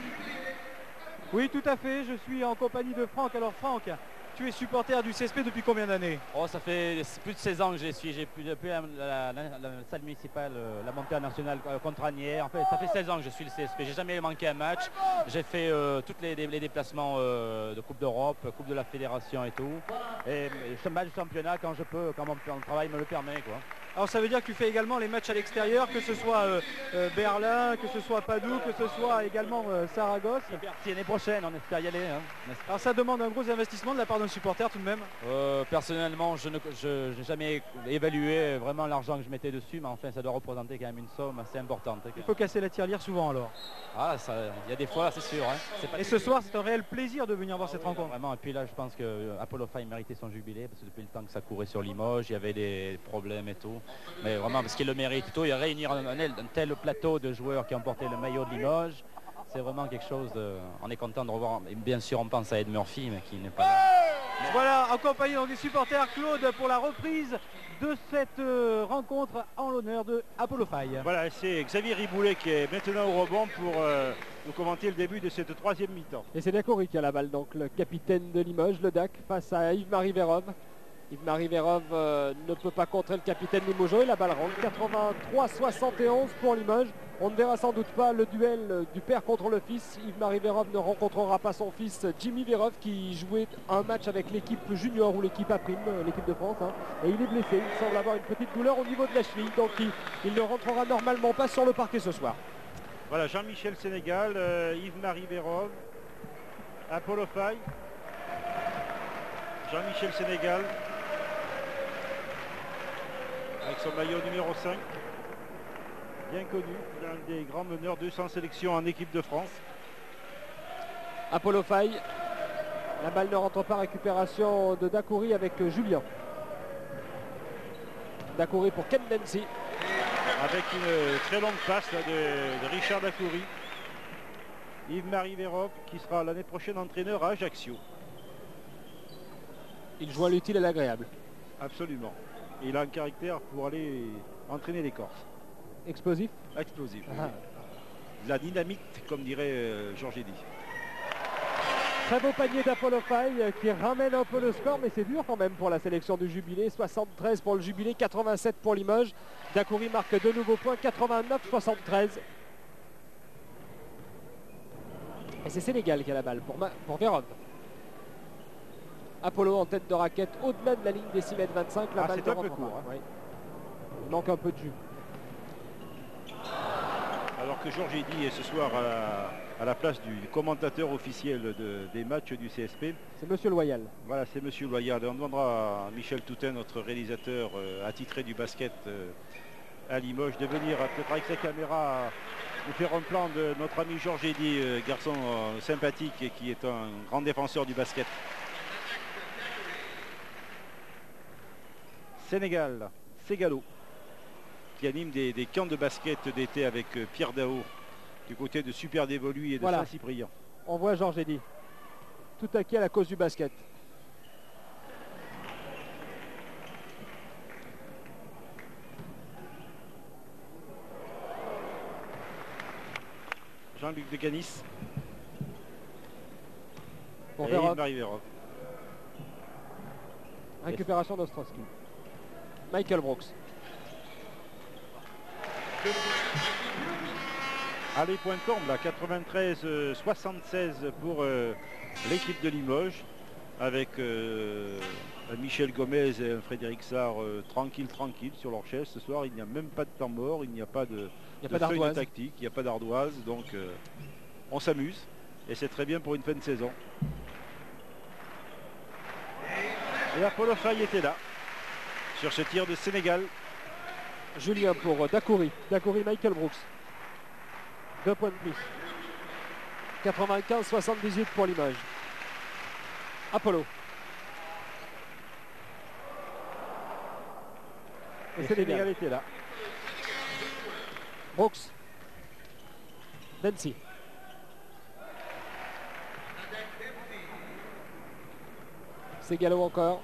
Oui, tout à fait, je suis en compagnie de Franck. Alors Franck, tu es supporter du C S P depuis combien d'années? Oh, ça fait plus de seize ans que je suis. J'ai pu depuis la, la, la, la salle municipale, la montée en nationale euh, contre Agnières. En fait, ça fait seize ans que je suis le C S P. J'ai jamais manqué un match. J'ai fait euh, tous les, les déplacements euh, de Coupe d'Europe, Coupe de la Fédération et tout. Et ce match de championnat quand je peux, quand mon, mon travail me le permet, quoi. Alors ça veut dire que tu fais également les matchs à l'extérieur, que ce soit euh, euh, Berlin, que ce soit Padoue, que ce soit également euh, Saragosse. Si l'année prochaine, on espère y aller. Hein. Alors ça demande un gros investissement de la part d'un supporter tout de même. euh, Personnellement, je n'ai je, je, jamais évalué vraiment l'argent que je mettais dessus, mais enfin ça doit représenter quand même une somme assez importante. Il faut casser la tirelire souvent alors. Ah, il y a des fois, c'est sûr. Hein. Pas et ce soir, c'est un réel plaisir de venir voir ah, cette oui, rencontre. Vraiment, et puis là, je pense que euh, Apollo-Faye méritait son jubilé, parce que depuis le temps que ça courait sur Limoges, il y avait des problèmes et tout. Mais vraiment, parce qu'il le mérite tout, il réunir un, un, un tel plateau de joueurs qui ont porté le maillot de Limoges, c'est vraiment quelque chose de... On est content de revoir, et bien sûr on pense à Ed Murphy, mais qui n'est pas là. Voilà, accompagné donc des supporters, Claude, pour la reprise de cette euh, rencontre en l'honneur de Apollo Faye. Voilà, c'est Xavier Riboulet qui est maintenant au rebond pour euh, nous commenter le début de cette troisième mi-temps. Et c'est Dacoury qui a la balle, donc le capitaine de Limoges, le D A C, face à Yves-Marie Vérov. Yves-Marie Vérov euh, ne peut pas contrer le capitaine Limoges et la balle rentre. quatre-vingt-trois soixante et onze pour Limoges. On ne verra sans doute pas le duel du père contre le fils. Yves-Marie Vérov ne rencontrera pas son fils Jimmy Vérov qui jouait un match avec l'équipe junior ou l'équipe A prime, l'équipe de France. Hein, et il est blessé. Il semble avoir une petite douleur au niveau de la cheville. Donc il, il ne rentrera normalement pas sur le parquet ce soir. Voilà, Jean-Michel Sénégal, euh, Yves-Marie Vérov, Apollo Faye, Jean-Michel Sénégal, avec son maillot numéro cinq, bien connu, l'un des grands meneurs, deux cents sélections en équipe de France. Apollo Faye, la balle ne rentre pas, récupération de Dacoury avec Julien. Dacoury pour Ken Dancy. Avec une très longue passe là, de, de Richard Dacoury. Yves-Marie Vérov qui sera l'année prochaine entraîneur à Ajaccio. Il joue à l'utile et l'agréable. Absolument. Et il a un caractère pour aller entraîner les Corses. Explosif. Explosif. Ah. Oui. La dynamite, comme dirait euh, Georges Eddy. Très beau panier d'Apollo Faye qui ramène un peu le score, mais c'est dur quand même pour la sélection du Jubilé. soixante-treize pour le Jubilé, quatre-vingt-sept pour Limoges. Dacoury marque deux nouveaux points, quatre-vingt-neuf soixante-treize. Et c'est Sénégal qui a la balle pour, pour Vérov. Apollo en tête de raquette au-delà de la ligne des six mètres vingt-cinq. La ah, balle c'est un peu rentre court. Hein. Oui. Il manque un peu de jus. Alors que Georges Eddy est ce soir à la, à la place du commentateur officiel de, des matchs du C S P. C'est Monsieur Loyal. Voilà, c'est Monsieur Loyal. On demandera à Michel Toutain, notre réalisateur euh, attitré du basket euh, à Limoges, de venir peut-être avec sa caméra nous faire un plan de notre ami Georges Eddy, euh, garçon euh, sympathique et qui est un grand défenseur du basket. Sénégal, Ségalo, qui anime des, des camps de basket d'été avec euh, Pierre Dao du côté de Super Dévolu et de voilà. Saint-Cyprien. On voit Georges Eddy, tout acquis à la cause du basket. Jean-Luc Deganis. Pour et Vérov. Vérov. Récupération d'Ostrowski. Michael Brooks. Allez, point comble, là, quatre-vingt-treize soixante-seize pour euh, l'équipe de Limoges, avec euh, Michel Gomez et Frédéric Sarr euh, tranquille, tranquille sur leur chaise. Ce soir, il n'y a même pas de temps mort, il n'y a pas de, il de feuille de tactique, il n'y a pas d'ardoise, donc euh, on s'amuse, et c'est très bien pour une fin de saison. Et Apollo Faye était là, sur ce tir de Sénégal. Julien pour Dacoury. Dacoury, Michael Brooks. Deux points de plus. quatre-vingt-quinze soixante-dix-huit pour Limoges. Apollo. Et, Et Sénégal. Sénégal était là. Brooks. Dancy. Ségalo encore.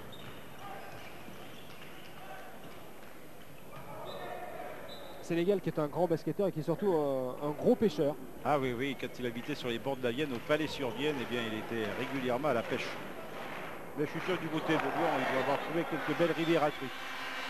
Sénégal qui est un grand basketteur et qui est surtout un, un gros pêcheur. Ah oui, oui, quand il habitait sur les bords de la Vienne, au Palais-sur-Vienne, eh bien, il était régulièrement à la pêche. Mais je suis sûr que du côté de Lyon, il doit avoir trouvé quelques belles rivières à trucs.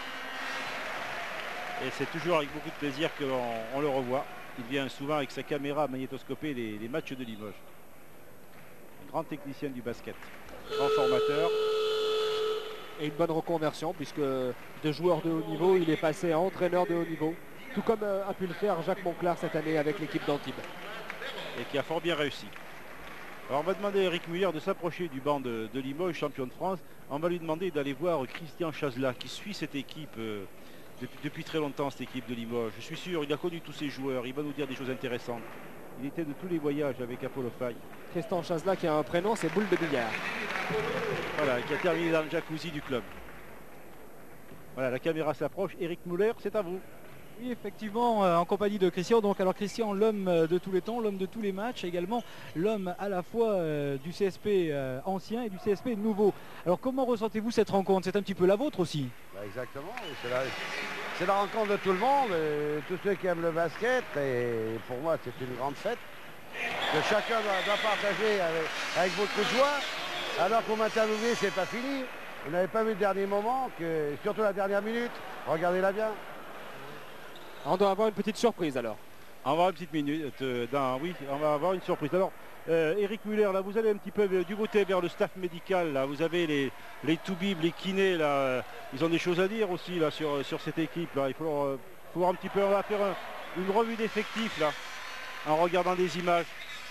Et c'est toujours avec beaucoup de plaisir qu'on on le revoit. Il vient souvent avec sa caméra à magnétoscoper les, les matchs de Limoges. Un grand technicien du basket, grand formateur. Et une bonne reconversion, puisque de joueur de haut niveau, il est passé à entraîneur de haut niveau. Tout comme euh, a pu le faire Jacques Monclar cette année avec l'équipe d'Antibes. Et qui a fort bien réussi. Alors on va demander à Eric Muller de s'approcher du banc de, de Limoges, champion de France. On va lui demander d'aller voir Christian Chazela qui suit cette équipe euh, depuis, depuis très longtemps, cette équipe de Limoges. Je suis sûr, il a connu tous ces joueurs, il va nous dire des choses intéressantes. Il était de tous les voyages avec Apollo Faye. Christian Chazela qui a un prénom, c'est Boule de Billard. Voilà, qui a terminé dans le jacuzzi du club. Voilà, la caméra s'approche. Eric Muller, c'est à vous. Oui, effectivement, euh, en compagnie de Christian. Donc, alors Christian, l'homme de tous les temps, l'homme de tous les matchs, également l'homme à la fois euh, du C S P euh, ancien et du C S P nouveau. Alors, comment ressentez-vous cette rencontre? C'est un petit peu la vôtre aussi. Bah exactement, c'est la, c'est la rencontre de tout le monde, et tous ceux qui aiment le basket, et pour moi c'est une grande fête que chacun doit, doit partager avec, avec beaucoup de joie, alors qu'au matin levé c'est pas fini. Vous n'avez pas vu le dernier moment, que, surtout la dernière minute, regardez-la bien. On doit avoir une petite surprise alors. On va avoir une petite minute, euh, dans, oui, on va avoir une surprise. Alors, euh, Eric Muller, là, vous allez un petit peu du côté vers le staff médical. Là, vous avez les, les toubibs, les kinés, là, euh, ils ont des choses à dire aussi là sur, sur cette équipe. Là, il faut, euh, faut voir un petit peu, on va faire un, une revue d'effectifs là, en regardant des images.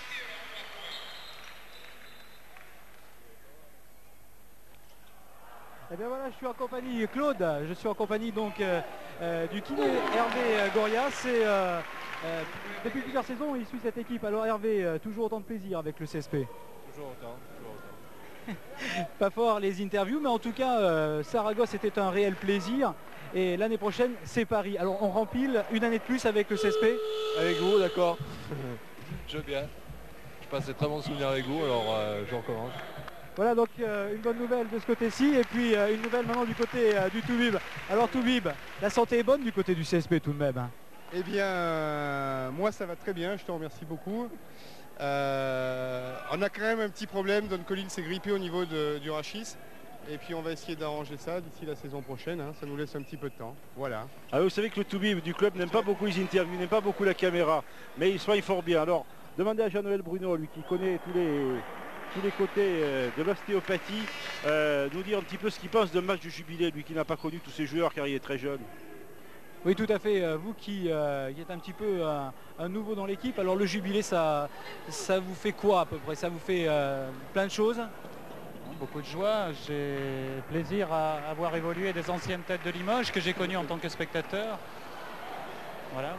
Eh bien voilà, je suis en compagnie, Claude, je suis en compagnie donc euh, euh, du kiné Hervé Gorias. Et, euh, euh, depuis plusieurs saisons, il suit cette équipe. Alors Hervé, euh, toujours autant de plaisir avec le C S P? Toujours autant, toujours autant. Pas fort les interviews, mais en tout cas, euh, Saragosse était un réel plaisir. Et l'année prochaine, c'est Paris. Alors on rempile une année de plus avec le C S P? Avec vous, d'accord. Je veux bien. Je passe des très bons souvenirs avec vous, alors euh, je recommence. Voilà donc euh, une bonne nouvelle de ce côté-ci et puis euh, une nouvelle maintenant du côté euh, du Toubib. Alors Toubib, la santé est bonne du côté du C S P tout de même hein? Eh bien, euh, moi ça va très bien, je te remercie beaucoup. Euh, on a quand même un petit problème, Don Collins s'est grippé au niveau de, du rachis. Et puis on va essayer d'arranger ça d'ici la saison prochaine, hein. Ça nous laisse un petit peu de temps. Voilà. Ah, vous savez que le Toubib du club n'aime pas beaucoup les interviews, n'aime pas beaucoup la caméra, mais il soit fort bien. Alors, demandez à Jean-Noël Bruno, lui qui connaît tous les... tous les côtés euh, de l'ostéopathie, euh, nous dire un petit peu ce qu'il pense d'un match du Jubilé, lui qui n'a pas connu tous ces joueurs car il est très jeune. Oui tout à fait, vous qui, euh, qui êtes un petit peu un, un nouveau dans l'équipe, alors le Jubilé ça, ça vous fait quoi à peu près? Ça vous fait euh, plein de choses? Beaucoup de joie, j'ai plaisir à avoir évolué des anciennes têtes de Limoges que j'ai connues en tant que spectateur. Voilà.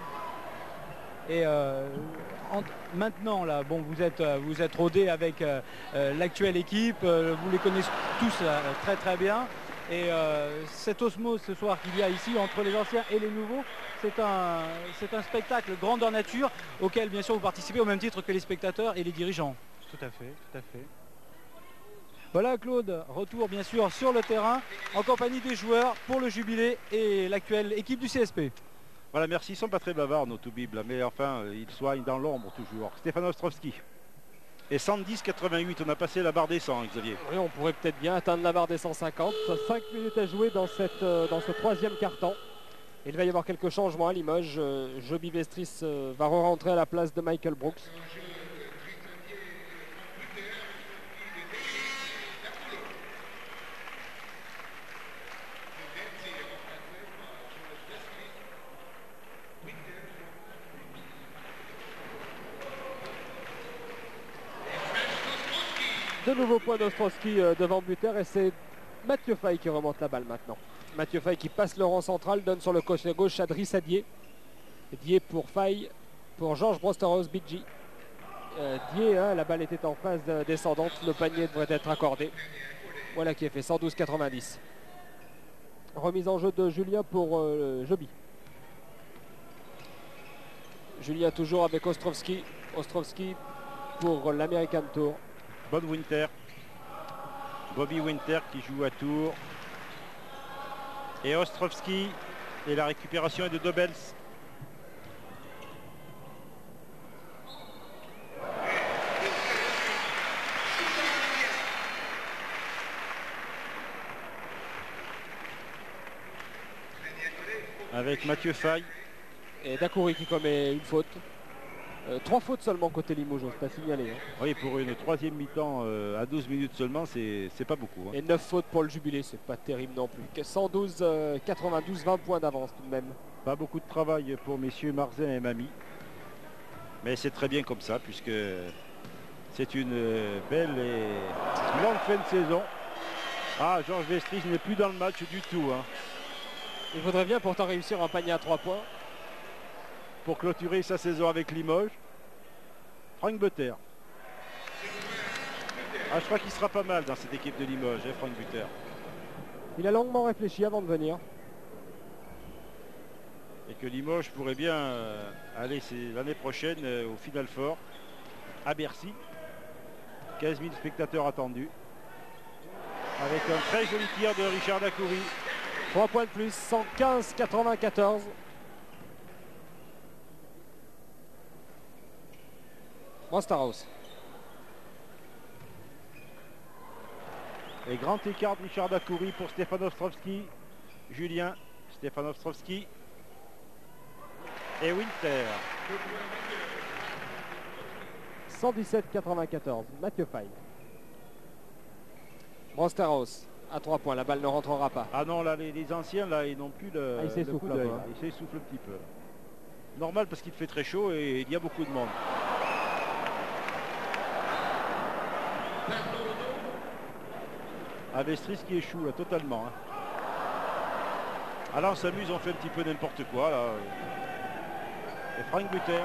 Et euh, en, maintenant là, bon, vous êtes vous êtes rodé avec euh, euh, l'actuelle équipe, euh, vous les connaissez tous euh, très très bien. Et euh, cette osmose ce soir qu'il y a ici entre les anciens et les nouveaux, c'est un c'est un spectacle grandeur nature auquel bien sûr vous participez au même titre que les spectateurs et les dirigeants. Tout à fait, tout à fait. Voilà Claude, retour bien sûr sur le terrain en compagnie des joueurs pour le Jubilé et l'actuelle équipe du C S P. Voilà, merci, ils sont pas très bavards nos Toubibs, mais enfin ils soignent dans l'ombre toujours. Stéphane Ostrovski. Et cent dix quatre-vingt-huit, on a passé la barre des cent, Xavier. Oui, on pourrait peut-être bien atteindre la barre des cent cinquante. cinq minutes à jouer dans, cette, euh, dans ce troisième quart-temps. Il va y avoir quelques changements à Limoges. Euh, Joby Vestris euh, va re-rentrer à la place de Michael Brooks. De nouveaux points d'Ostrowski euh, devant buteur et c'est Mathieu Faye qui remonte la balle maintenant. Mathieu Faye qui passe le rang central, donne sur le côté gauche à Driss Dié. Dié pour Faye, pour Georges Brosterhaus Bidji. Euh, Dié, hein, la balle était en phase descendante, le panier devrait être accordé. Voilà qui est fait, cent douze quatre-vingt-dix. Remise en jeu de Julien pour euh, Joby. Julien toujours avec Ostrowski. Ostrowski pour l'American Tour. Bob Winter, Bobby Winter qui joue à Tours. Et Ostrowski, et la récupération est de Dobels. Avec Mathieu Faye. Et Dacoury qui commet une faute. Euh, trois fautes seulement côté Limoges, c'est à signaler. Hein. Oui, pour une troisième mi-temps euh, à douze minutes seulement, c'est pas beaucoup. Hein. Et neuf fautes pour le Jubilé, c'est pas terrible non plus. cent douze quatre-vingt-douze, vingt points d'avance tout de même. Pas beaucoup de travail pour messieurs Marzin et Mamie. Mais c'est très bien comme ça, puisque c'est une belle et longue fin de saison. Ah, Georges Vestris n'est plus dans le match du tout. Hein. Il faudrait bien pourtant réussir un panier à trois points. Pour clôturer sa saison avec Limoges. Frank Butter. Ah, je crois qu'il sera pas mal dans cette équipe de Limoges, hein, Frank Butter. Il a longuement réfléchi avant de venir. Et que Limoges pourrait bien euh, aller l'année prochaine euh, au Final Four à Bercy. quinze mille spectateurs attendus. Avec un très joli tir de Richard Dacoury. trois points de plus, cent quinze à quatre-vingt-quatorze. Monsterhouse. Et grand écart de Richard Dacoury pour Stefan Ostrovski. Julien, Stefan Ostrovski et Winter. cent dix-sept à quatre-vingt-quatorze. Mathieu Faye. Monsterhouse à trois points. La balle ne rentrera pas. Ah non, là, les, les anciens, là, ils n'ont plus le, ah, il le coup un d'œil. peu, hein. Ils s'essoufflent un petit peu. Normal parce qu'il fait très chaud et il y a beaucoup de monde. Ah, Vestris qui échoue là, totalement. Hein. Ah là, on s'amuse, on fait un petit peu n'importe quoi là. Et Frank Buter.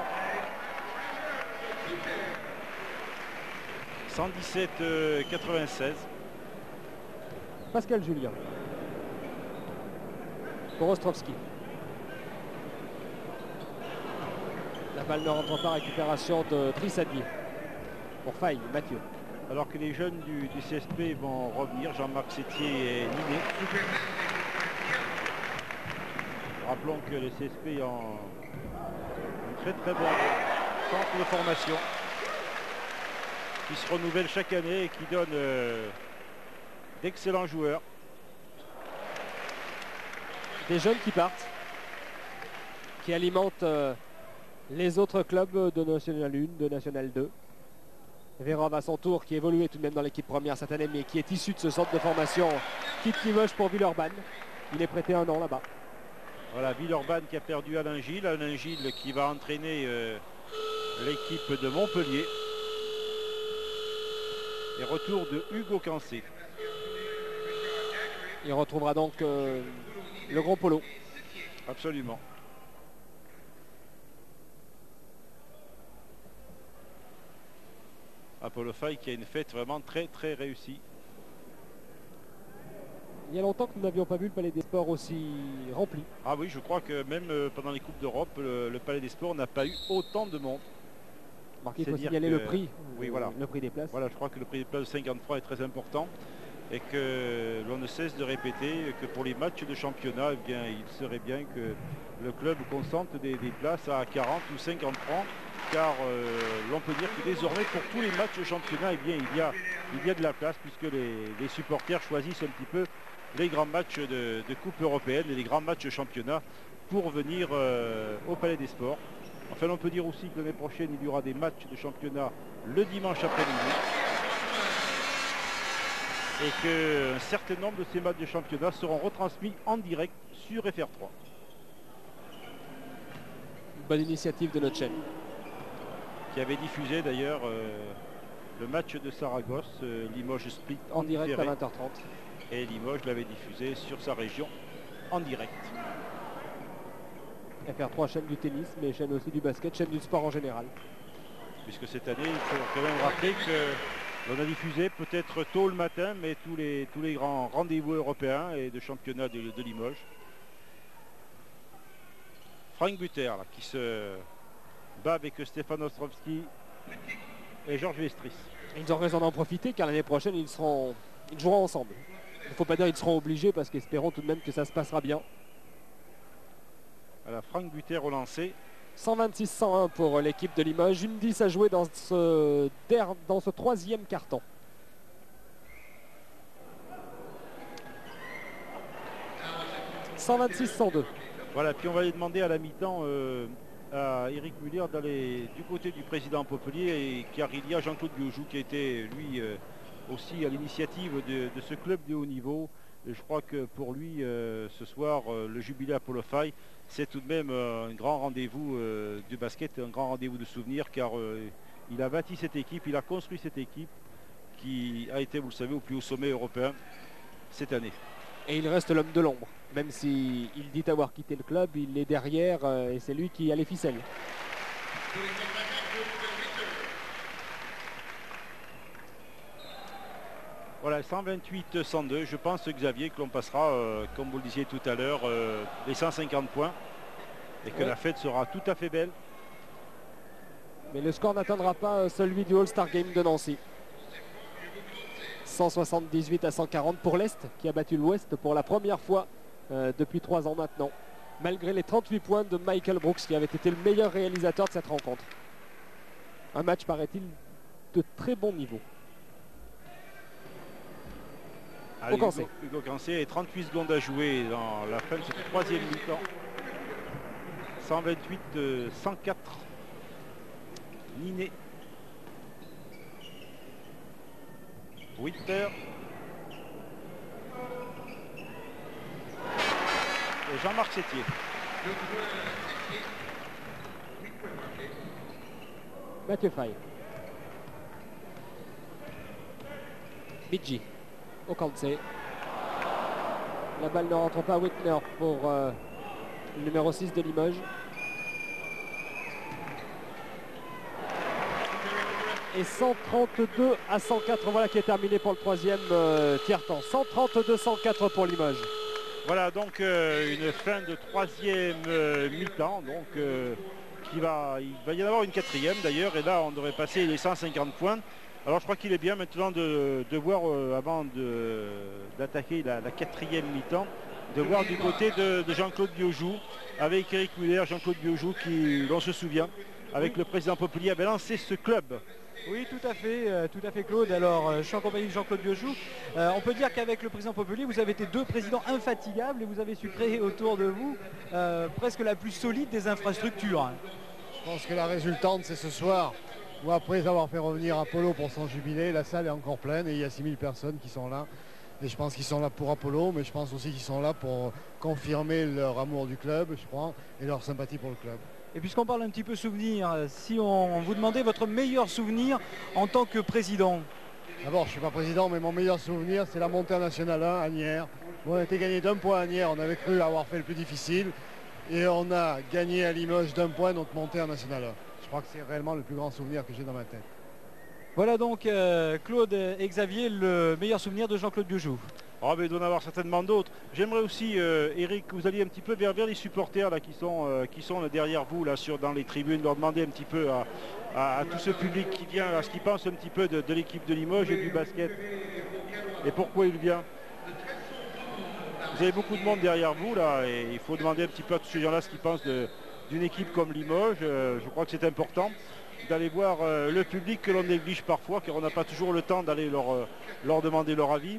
cent dix-sept à quatre-vingt-seize. Pascal Julien. Pour Ostrovski. La balle ne rentre pas, récupération de Trissadier. Pour Faye, Mathieu. Alors que les jeunes du, du C S P vont revenir, Jean-Marc Sétier et Ninet. Rappelons que le C S P est en un très très bon centre de formation qui se renouvelle chaque année et qui donne euh, d'excellents joueurs. Des jeunes qui partent, qui alimentent euh, les autres clubs de National un, de National deux. Vérov à son tour, qui évoluait tout de même dans l'équipe première cette année, mais qui est issu de ce centre de formation, quitte Limoges pour Villeurbanne. Il est prêté un an là-bas. Voilà, Villeurbanne qui a perdu Alain Gilles. Alain Gilles qui va entraîner euh, l'équipe de Montpellier. Et retour de Hugo Cancé. Il retrouvera donc euh, le gros polo. Absolument. Apollo Faye qui a une fête vraiment très très réussie. Il y a longtemps que nous n'avions pas vu le Palais des Sports aussi rempli. Ah oui, je crois que même euh, pendant les Coupes d'Europe, le, le Palais des Sports n'a pas eu autant de monde. Il faut signaler que, le prix, oui, voilà. le prix des places. Voilà, je crois que le prix des places de cinquante francs est très important et que l'on ne cesse de répéter que pour les matchs de championnat, eh bien, il serait bien que le club consente des, des places à quarante ou cinquante francs, car euh, l'on peut dire que désormais pour tous les matchs de championnat, eh bien, il, y a, il y a de la place puisque les, les supporters choisissent un petit peu les grands matchs de, de Coupe européenne et les grands matchs de championnat pour venir euh, au Palais des Sports. Enfin, on peut dire aussi que l'année prochaine, il y aura des matchs de championnat le dimanche après-midi. Et qu'un certain nombre de ces matchs de championnat seront retransmis en direct sur F R trois. Bonne initiative de notre chaîne. Qui avait diffusé d'ailleurs euh, le match de Saragosse, euh, Limoges Split en, en direct différé. à vingt heures trente. Et Limoges l'avait diffusé sur sa région en direct. F R trois, chaîne du tennis, mais chaîne aussi du basket, chaîne du sport en général. Puisque cette année, il faut quand même rappeler que l'on a diffusé peut-être tôt le matin, mais tous les, tous les grands rendez-vous européens et de championnat de, de Limoges. Frank Buter là, qui se bat avec Stefan Ostrovski et Georges Vestris. Ils ont raison d'en profiter car l'année prochaine ils seront ils joueront ensemble. Il ne faut pas dire qu'ils seront obligés parce qu'espérons tout de même que ça se passera bien. Voilà, Frank Buter au lancer. cent vingt-six à cent un pour l'équipe de Limoges. Une dix à jouer dans ce, dans ce troisième carton. cent vingt-six à cent deux. Voilà, puis on va aller demander à la mi-temps euh, à Eric Muller d'aller du côté du président Popelier, et car il y a Jean-Claude Biojou qui a été lui euh, aussi à l'initiative de, de ce club de haut niveau. Et je crois que pour lui, euh, ce soir, euh, le jubilé Apollo Faye, c'est tout de même euh, un grand rendez-vous euh, du basket, un grand rendez-vous de souvenirs, car euh, il a bâti cette équipe, il a construit cette équipe qui a été, vous le savez, au plus haut sommet européen cette année. Et il reste l'homme de l'ombre, même s'il dit avoir quitté le club, il est derrière euh, et c'est lui qui a les ficelles. Voilà, cent vingt-huit à cent deux, je pense, Xavier, que l'on passera, euh, comme vous le disiez tout à l'heure, euh, les cent cinquante points. et que ouais. la fête sera tout à fait belle. Mais le score n'atteindra pas celui du All-Star Game de Nancy. cent soixante-dix-huit à cent quarante pour l'Est qui a battu l'Ouest pour la première fois euh, depuis trois ans maintenant. Malgré les trente-huit points de Michael Brooks qui avait été le meilleur réalisateur de cette rencontre. Un match paraît-il de très bon niveau. Allez, Hugo, Hugo Cancé et trente-huit secondes à jouer dans la fin de ce troisième mi-temps. cent vingt-huit de cent quatre. Niné. Winter. Et Jean-Marc Sétier. Mathieu Fay. Bidji. Okanse. La balle ne rentre pas à Whitner pour euh, le numéro six de Limoges. Et cent trente-deux à cent quatre, voilà qui est terminé pour le troisième euh, tiers-temps. cent trente-deux à cent quatre pour Limoges. Voilà donc euh, une fin de troisième euh, mi-temps. Donc euh, qui va, il va y en avoir une quatrième d'ailleurs. Et là on devrait passer les cent cinquante points. Alors je crois qu'il est bien maintenant de, de voir, euh, avant d'attaquer la, la quatrième mi-temps, de voir du côté de, de Jean-Claude Biojou, avec Eric Muller, Jean-Claude Biojou qui, l'on se souvient, avec oui. le président Popelier, avait lancé ce club. Oui, tout à fait, euh, tout à fait Claude. Alors, euh, je suis en compagnie de Jean-Claude Biojou. Euh, on peut dire qu'avec le président Popelier, vous avez été deux présidents infatigables et vous avez su créer autour de vous euh, presque la plus solide des infrastructures. Je pense que la résultante, c'est ce soir, où après avoir fait revenir Apollo pour son jubilé, la salle est encore pleine et il y a six mille personnes qui sont là. Et je pense qu'ils sont là pour Apollo, mais je pense aussi qu'ils sont là pour confirmer leur amour du club, je crois, et leur sympathie pour le club. Et puisqu'on parle un petit peu souvenir, si on vous demandait votre meilleur souvenir en tant que président? D'abord, je ne suis pas président, mais mon meilleur souvenir, c'est la montée en National un à Nières. On a été gagné d'un point à Nières, on avait cru avoir fait le plus difficile. Et on a gagné à Limoges d'un point notre montée en National un. Je crois que c'est réellement le plus grand souvenir que j'ai dans ma tête. Voilà donc euh, Claude et Xavier, le meilleur souvenir de Jean-Claude Biojou. Oh, mais il doit en avoir certainement d'autres. J'aimerais aussi, euh, Eric, que vous alliez un petit peu vers, vers les supporters là, qui sont, euh, qui sont là, derrière vous, là, sur, dans les tribunes, leur demander un petit peu à, à, à tout ce public qui vient, à ce qu'ils pensent un petit peu de, de l'équipe de Limoges et du basket. Et pourquoi il vient. Vous avez beaucoup de monde derrière vous, là, et il faut demander un petit peu à tous ces gens-là ce qu'ils pensent d'une équipe comme Limoges. Euh, je crois que c'est important d'aller voir euh, le public que l'on néglige parfois, car on n'a pas toujours le temps d'aller leur, euh, leur demander leur avis.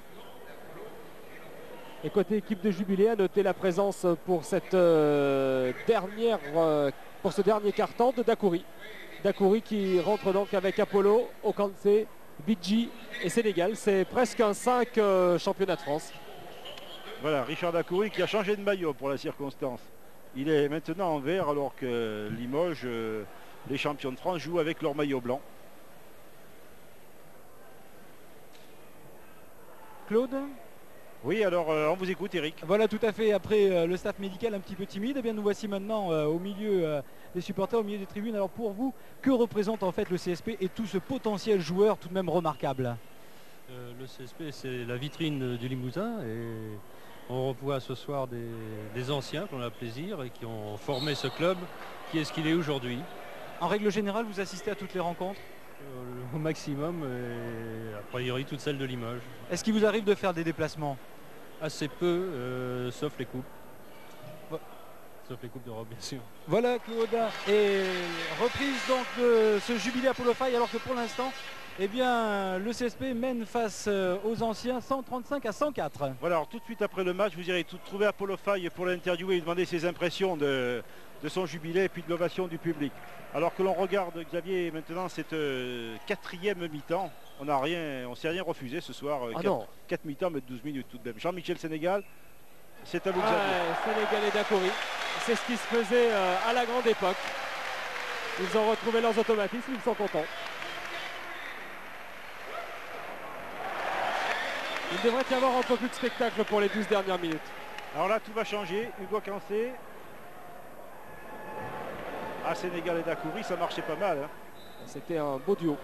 Et côté équipe de Jubilé, à noter la présence pour cette euh, dernière, euh, pour ce dernier quart-temps de Dakouri. Dakouri qui rentre donc avec Apollo, Okanse, Bidji et Sénégal. C'est presque un cinq euh, championnat de France. Voilà, Richard Dakouri qui a changé de maillot pour la circonstance. Il est maintenant en vert alors que Limoges, euh, les champions de France, jouent avec leur maillot blanc. Claude ? Oui, alors euh, on vous écoute, Eric. Voilà, tout à fait. Après euh, le staff médical un petit peu timide, eh bien, nous voici maintenant euh, au milieu euh, des supporters, au milieu des tribunes. Alors pour vous, que représente en fait le C S P et tout ce potentiel joueur tout de même remarquable? euh, Le C S P, c'est la vitrine du Limousin et on revoit ce soir des, des anciens qui ont le plaisir et qui ont formé ce club qui est ce qu'il est aujourd'hui. En règle générale, vous assistez à toutes les rencontres? euh, Au maximum, et a priori toutes celles de Limoges. Est-ce qu'il vous arrive de faire des déplacements? Assez peu, euh, sauf les coupes. Ouais. Sauf les coupes d'Europe, bien sûr. Voilà Claude, et reprise donc de ce jubilé Apollo Faye, alors que pour l'instant, eh bien, le C S P mène face aux anciens cent trente-cinq à cent quatre. Voilà, alors tout de suite après le match, vous irez tout trouver Apollo Faye pour l'interviewer et demander ses impressions de, de son jubilé et puis de l'ovation du public. Alors que l'on regarde, Xavier, maintenant cette euh, quatrième mi-temps, on n'a rien, on s'est rien refusé ce soir. Ah quatre, quatre mi-temps, mais douze minutes tout de même. Jean-Michel Sénégal, c'est à vous, Xavier. Ah, Sénégal et Dakouri, c'est ce qui se faisait euh, à la grande époque. Ils ont retrouvé leurs automatismes, ils sont contents. Il devrait y avoir un peu plus de spectacle pour les douze dernières minutes. Alors là, tout va changer. Hugo Cancé. Ah, Sénégal et Dakouri, ça marchait pas mal. Hein. C'était un beau duo.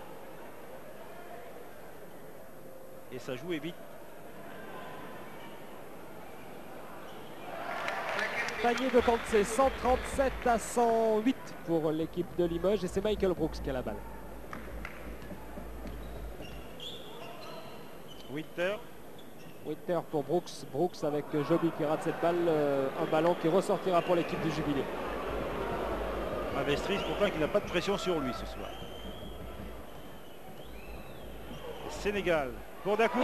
Et ça jouait vite. Panier de Kancé, cent trente-sept à cent huit pour l'équipe de Limoges et c'est Michael Brooks qui a la balle. Winter. Winter pour Brooks. Brooks avec Joby qui rate cette balle. Euh, un ballon qui ressortira pour l'équipe du Jubilé. Ah, Vestris, pourtant, qui n'a pas de pression sur lui ce soir. Sénégal pour Dakouri.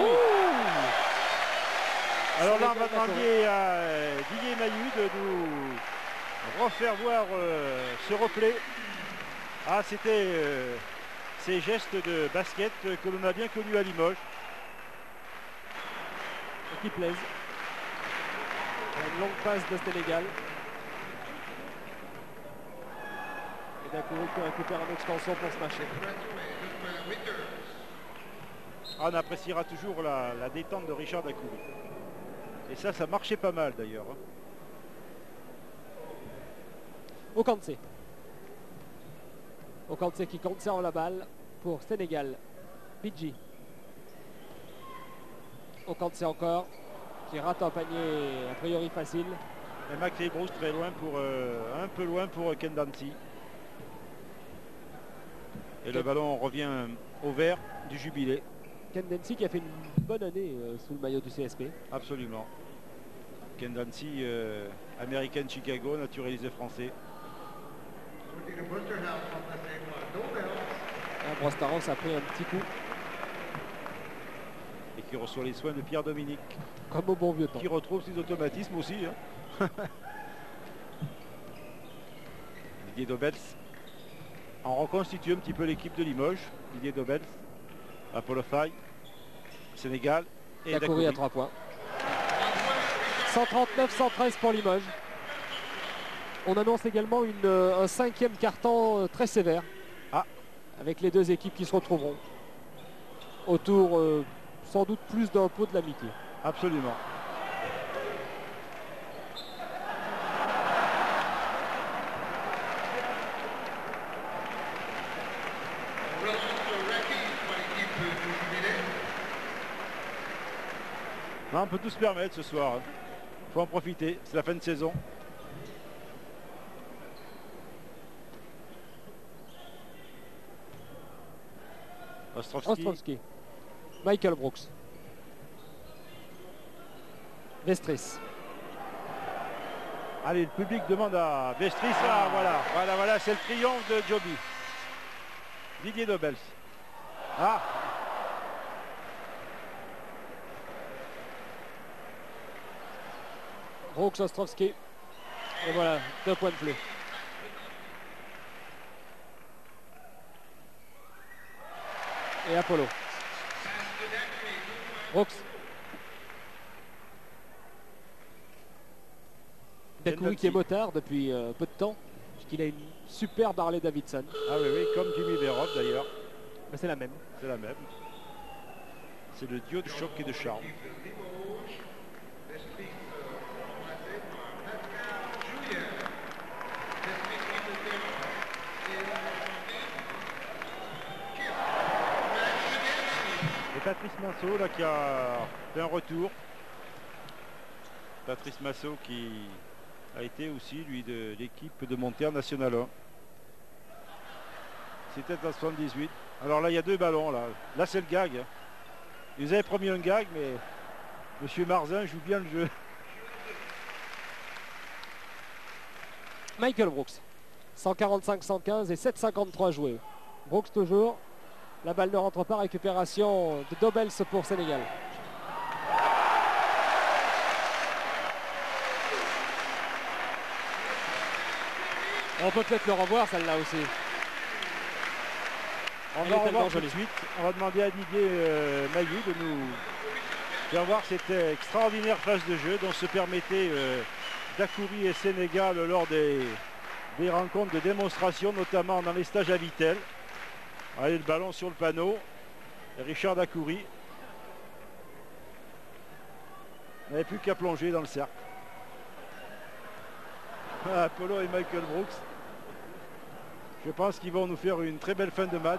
Alors là, on va demander à euh, Didier Maillu de nous refaire voir euh, ce replay. Ah, c'était euh, ces gestes de basket que l'on a bien connus à Limoges. Qui plaisent. Une longue passe de Sénégal. Et Dakouri qui récupère une extension pour se mâcher. Ah, on appréciera toujours la, la détente de Richard Dakouri. Et ça, ça marchait pas mal d'ailleurs. Okancé. Okancé qui conserve la balle pour Sénégal. Bidji. Okancé encore, qui rate un panier a priori facile. Et Maclay Bruce très loin pour euh, un peu loin pour Ken Dancy. Et le ballon revient au vert du Jubilé. Ken Dancy qui a fait une bonne année euh, sous le maillot du C S P. Absolument. Ken Dancy, euh, américaine Chicago, naturalisé français. Ah, Brostaros a pris un petit coup. Et qui reçoit les soins de Pierre-Dominique. Comme au bon vieux temps. Qui retrouve ses automatismes aussi. Hein. Didier Dobels. On reconstitue un petit peu l'équipe de Limoges. Didier Dobels. Apollo Faye. Sénégal. Et Dakouri à trois points. cent trente-neuf à cent treize pour Limoges. On annonce également une, un cinquième carton très sévère. Ah. Avec les deux équipes qui se retrouveront. Autour euh, sans doute plus d'un pot de l'amitié. Absolument. Non, on peut tout se permettre ce soir. Il faut en profiter, c'est la fin de saison. Ostrovski. Ostrovski. Michael Brooks. Vestris. Allez, le public demande à Vestris. Ah, voilà, voilà, voilà, c'est le triomphe de Joby. Didier Dobels. Ah. Brooks, Ostrovski. Et voilà, deux points de plus. Et Apollo. Brooks. Dakouri qui est motard depuis euh, peu de temps, puisqu'il a une superbe Harley Davidson. Ah oui, oui, comme Jimmy Verrod d'ailleurs. Mais c'est la même. C'est la même. C'est le duo de choc et de charme. Et Patrice Massot là qui a fait un retour. Patrice Massot qui a été aussi lui de l'équipe de montée en National un. C'était en soixante-dix-huit. Alors là il y a deux ballons là. Là c'est le gag. Ils avaient promis un gag mais Monsieur Marzin joue bien le jeu. Michael Brooks. cent quarante-cinq à cent quinze et sept cinquante-trois joués. Brooks toujours. La balle ne rentre pas. Récupération de Dobels pour Sénégal. On peut peut-être le revoir celle-là aussi. On va revoir tout de suite. On va demander à Didier euh, Maillu de nous faire voir cette extraordinaire phase de jeu dont se permettait euh, Dakouri et Sénégal lors des, des rencontres de démonstration, notamment dans les stages à Vittel. Allez, le ballon sur le panneau. Et Richard Dakouri n'avait plus qu'à plonger dans le cercle. Apollo et Michael Brooks. Je pense qu'ils vont nous faire une très belle fin de match.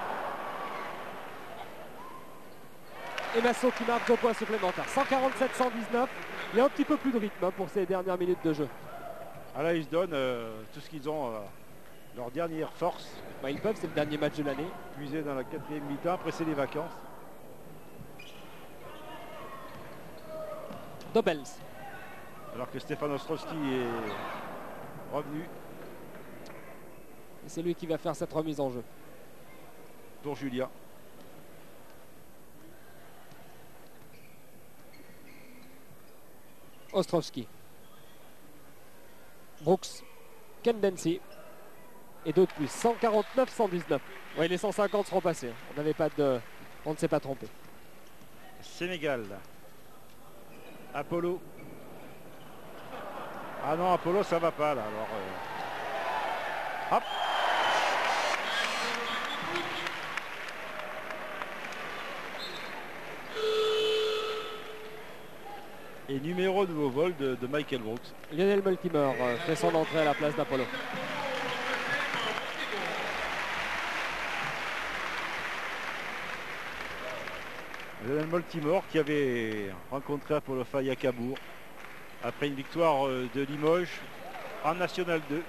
Et Massot qui marque deux points supplémentaires. cent quarante-sept à cent dix-neuf. Il y a un petit peu plus de rythme hein, pour ces dernières minutes de jeu. Ah là, ils se donnent euh, tout ce qu'ils ont, euh, leur dernière force. Bah, ils peuvent, c'est le dernier match de l'année. Puisé dans la quatrième mi-temps, après c'est les vacances. Dobels. Alors que Stefan Ostrowski est revenu. Et c'est lui qui va faire cette remise en jeu. Pour Julia. Ostrowski. Brooks. Ken Dancy. Et deux de plus. cent quarante-neuf cent dix-neuf. Oui, les cent cinquante seront passés. On n'avait pas de. On ne s'est pas trompé. Sénégal. Apollo. Ah non, Apollo, ça va pas là. Alors, euh... hop. Et numéro nouveau vol de, de Michael Brooks. Lionel Multimore euh, fait son entrée à la place d'Apollo. Lionel Multimore qui avait rencontré Apollo Faye à Cabourg après une victoire de Limoges en National deux.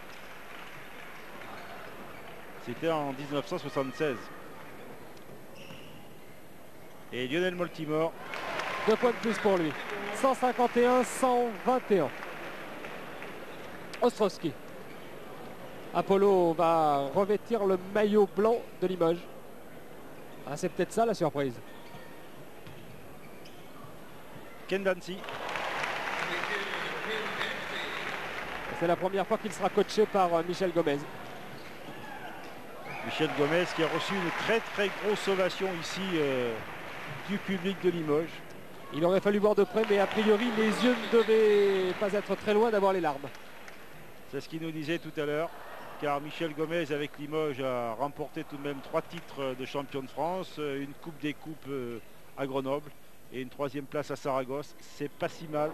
C'était en mille neuf cent soixante-seize. Et Lionel Multimore. Deux points de plus pour lui. cent cinquante et un cent vingt et un. Ostrowski. Apollo va revêtir le maillot blanc de Limoges. Ah, c'est peut-être ça la surprise. Ken Dancy. C'est la première fois qu'il sera coaché par Michel Gomez. Michel Gomez qui a reçu une très très grosse ovation ici euh, du public de Limoges. Il aurait fallu voir de près, mais a priori les yeux ne devaient pas être très loin d'avoir les larmes. C'est ce qu'il nous disait tout à l'heure, car Michel Gomez avec Limoges a remporté tout de même trois titres de champion de France, une coupe des coupes à Grenoble et une troisième place à Saragosse. C'est pas si mal.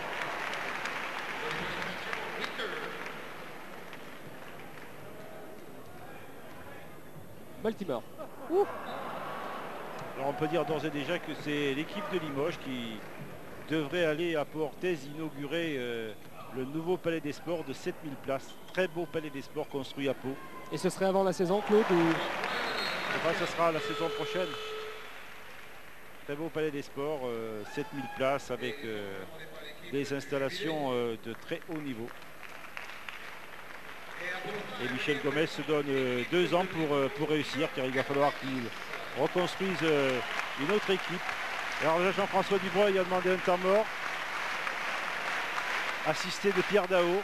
Baltimore. Ouh. Alors on peut dire d'ores et déjà que c'est l'équipe de Limoges qui devrait aller à Pau-Orthez inaugurer euh, le nouveau palais des sports de sept mille places. Très beau palais des sports construit à Pau. Et ce serait avant la saison, Claude ou... Enfin, ce sera la saison prochaine. Très beau palais des sports, euh, sept mille places avec euh, des installations euh, de très haut niveau. Et Michel Gomez se donne euh, deux ans pour, euh, pour réussir, car il va falloir qu'il reconstruise euh, une autre équipe. Alors là, Jean-François Dubreuil a demandé un temps mort, assisté de Pierre Daho.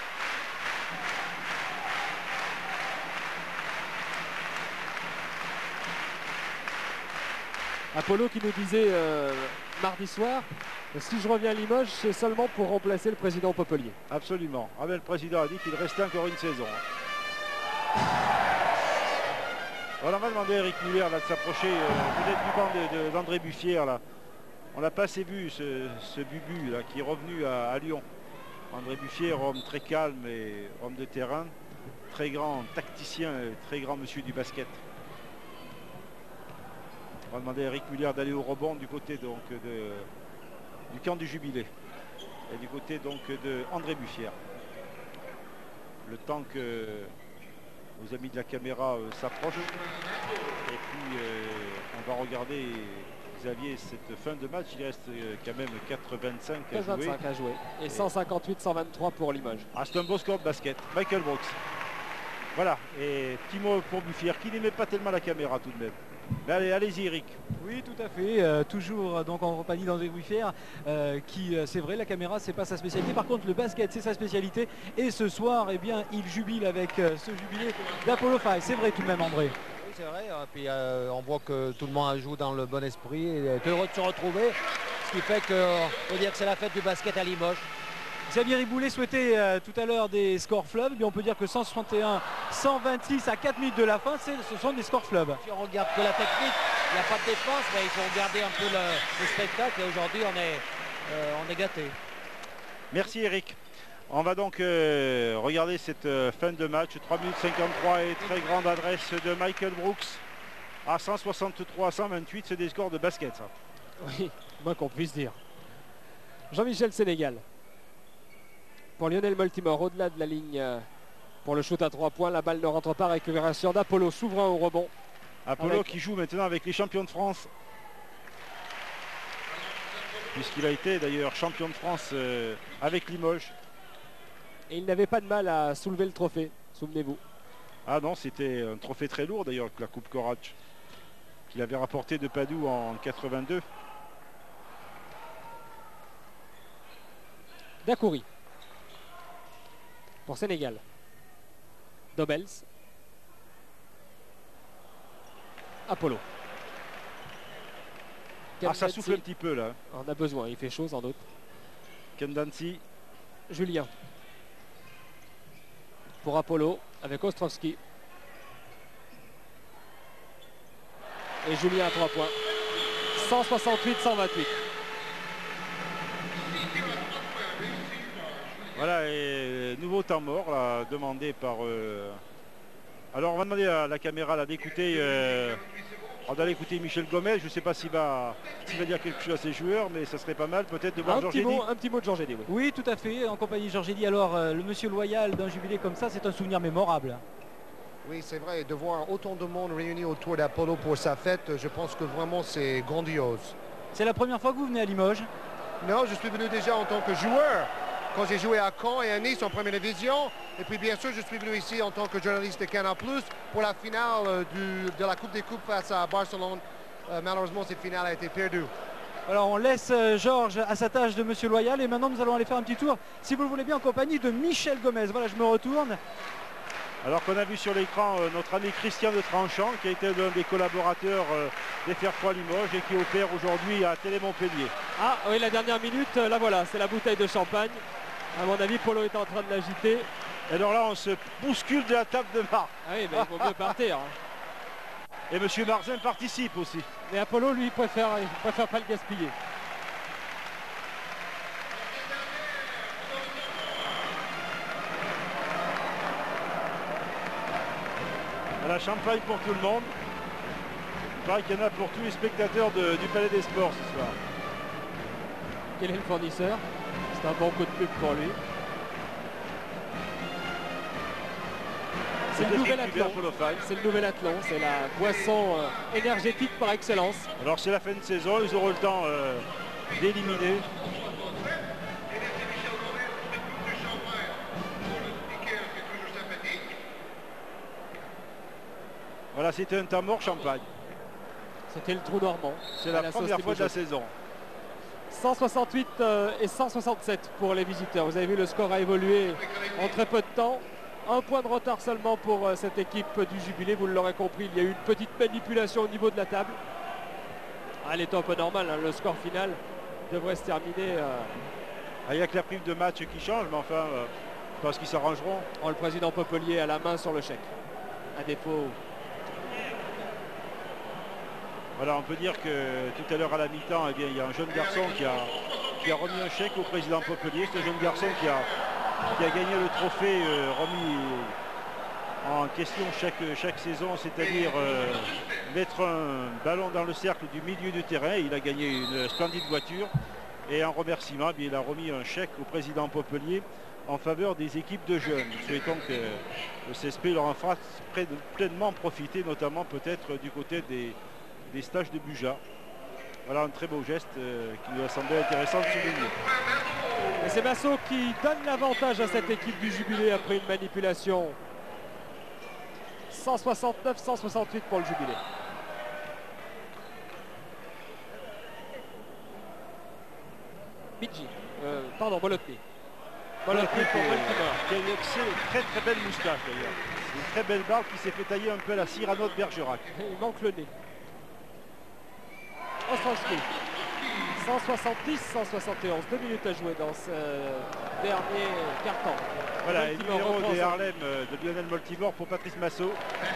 Apollo qui nous disait euh, mardi soir, si je reviens à Limoges, c'est seulement pour remplacer le président Popelier. Absolument. Ah ben, le président a dit qu'il restait encore une saison. On va demander à Eric Muller là, de s'approcher euh, peut-être du banc d'André Buffière. Là. On l'a pas assez vu, ce, ce Bubu là, qui est revenu à, à Lyon. André Buffière, homme très calme et homme de terrain, très grand tacticien, très grand monsieur du basket. On va demander à Eric Muller d'aller au rebond du côté donc, de, du camp du Jubilé et du côté donc de André Buffière. Le temps que nos amis de la caméra euh, s'approchent. Et puis euh, on va regarder, Xavier, cette fin de match. Il reste euh, quand même quatre vingt-cinq à jouer. vingt-cinq à jouer. Et, et cent cinquante-huit cent vingt-trois pour Limoges. Ah, c'est un beau score de basket. Michael Brooks. Voilà. Et petit mot pour Buffière qui n'aimait pas tellement la caméra tout de même. Mais allez, allez-y Eric. Oui, tout à fait. Euh, toujours euh, donc en compagnie d'André Buffière, euh, qui, euh, c'est vrai, la caméra, c'est pas sa spécialité. Par contre, le basket, c'est sa spécialité. Et ce soir, eh bien, il jubile avec euh, ce jubilé d'Apollo Faye. C'est vrai tout de même, André. Oui, c'est vrai. Et puis euh, on voit que tout le monde joue dans le bon esprit et est heureux de se retrouver. Ce qui fait qu'on peut dire que c'est la fête du basket à Limoges. Xavier Riboulet souhaitait euh, tout à l'heure des scores fleuves, mais on peut dire que cent soixante et un cent vingt-six à quatre minutes de la fin, ce sont des scores fleuves. Si on regarde que la technique, il n'y a pas de défense, mais il faut regarder un peu le, le spectacle et aujourd'hui on est, euh, on est gâtés. Merci Eric. On va donc euh, regarder cette euh, fin de match. trois minutes cinquante-trois et très grande adresse de Michael Brooks à cent soixante-trois à cent vingt-huit. C'est des scores de basket ça. Oui, moins qu'on puisse dire. Jean-Michel Sénégal. pour Lionel Moltimore au-delà de la ligne euh, pour le shoot à trois points. La balle ne rentre pas. Récupération d'Apollo, souverain au rebond. Apollo Avec... qui joue maintenant avec les champions de France. Puisqu'il a été d'ailleurs champion de France euh, avec Limoges. Et il n'avait pas de mal à soulever le trophée, souvenez-vous. Ah non, c'était un trophée très lourd d'ailleurs, la Coupe Corach, qu'il avait rapporté de Padoue en quatre-vingt-deux. Dakouri pour Sénégal. Dobels. Apollo. Ah, ça souffle un petit peu là. On a besoin, il fait chaud sans doute. Kendansi. Julien. Pour Apollo avec Ostrowski. Et Julien à trois points. cent soixante-huit cent vingt-huit. Voilà, et nouveau temps mort là, demandé par... Euh... Alors on va demander à la caméra là d'écouter... Euh... On va aller écouter Michel Gomez. Je ne sais pas s'il va, s'il va dire quelque chose à ses joueurs, mais ça serait pas mal peut-être de voir Georges Eddy. Un petit mot de Georges Eddy, oui. Oui, tout à fait, en compagnie de Georges Eddy. Alors, euh, le monsieur loyal d'un jubilé comme ça, c'est un souvenir mémorable. Oui, c'est vrai, de voir autant de monde réuni autour d'Apollo pour sa fête, je pense que vraiment c'est grandiose. C'est la première fois que vous venez à Limoges? Non, je suis venu déjà en tant que joueur, quand j'ai joué à Caen et à Nice en première division. Et puis bien sûr, je suis venu ici en tant que journaliste de Canal plus pour la finale euh, du, de la Coupe des Coupes face à Barcelone. Euh, malheureusement, cette finale a été perdue. Alors on laisse euh, Georges à sa tâche de monsieur loyal et maintenant nous allons aller faire un petit tour, si vous le voulez bien, en compagnie de Michel Gomez. Voilà, je me retourne. Alors qu'on a vu sur l'écran euh, notre ami Christian de Tranchant, qui a été l'un des collaborateurs euh, des Faire Froid Limoges et qui opère aujourd'hui à Télé Montpellier. Ah oui, la dernière minute, euh, là voilà, c'est la bouteille de champagne. À mon avis, Polo est en train de l'agiter. Et alors là, on se bouscule de la table de Marc. Ah oui, mais il vaut mieux partir. Hein. Et monsieur Marzin participe aussi. Mais Apollo, lui, préfère, il préfère pas le gaspiller. Voilà, champagne pour tout le monde. Il paraît qu'il y en a pour tous les spectateurs de, du Palais des Sports ce soir. Quel est le fournisseur? C'est un bon coup de pub pour lui. C'est le nouvel athlon. C'est le nouvel athlon. C'est la boisson euh, énergétique par excellence. Alors c'est la fin de saison, ils auront le temps euh, d'éliminer. Voilà, c'était un temps mort champagne. C'était le trou normand. C'est la, la première fois de la saison. cent soixante-huit euh, et cent soixante-sept pour les visiteurs. Vous avez vu, le score a évolué en très peu de temps. Un point de retard seulement pour euh, cette équipe du Jubilé. Vous l'aurez compris, il y a eu une petite manipulation au niveau de la table. Ah, elle est un peu normale, hein. Le score final devrait se terminer. Euh... Ah, il n'y a que la prime de match qui change, mais enfin, euh, je pense qu'ils s'arrangeront. Oh, le président Popelier a la main sur le chèque. À défaut... Voilà, on peut dire que tout à l'heure à la mi-temps, eh bien, il y a un jeune garçon qui a, qui a remis un chèque au président Popelier. C'est un jeune garçon qui a, qui a gagné le trophée euh, remis en question chaque, chaque saison, c'est-à-dire euh, mettre un ballon dans le cercle du milieu du terrain. Il a gagné une splendide voiture. Et en remerciement, eh bien, il a remis un chèque au président Popelier en faveur des équipes de jeunes. Nous souhaitons que le C S P leur en fasse pleinement profiter, notamment peut-être du côté des... des stages de Buja. Voilà un très beau geste euh, qui nous a semblé intéressant de souligner. Et c'est Massot qui donne l'avantage à cette équipe du Jubilé après une manipulation. cent soixante-neuf cent soixante-huit pour le Jubilé. Bidji, euh, pardon, Bolotny. Bolotny pour Baltimore. Qui a une très très belle moustache d'ailleurs. Une très belle barbe qui s'est fait tailler un peu à la Cyrano de Bergerac. Il manque le nez. Ostrowski. cent soixante-dix cent soixante et onze. Deux minutes à jouer dans ce dernier quart-temps. Voilà, le numéro des Harlem de Lionel Moltimore pour Patrice Massot.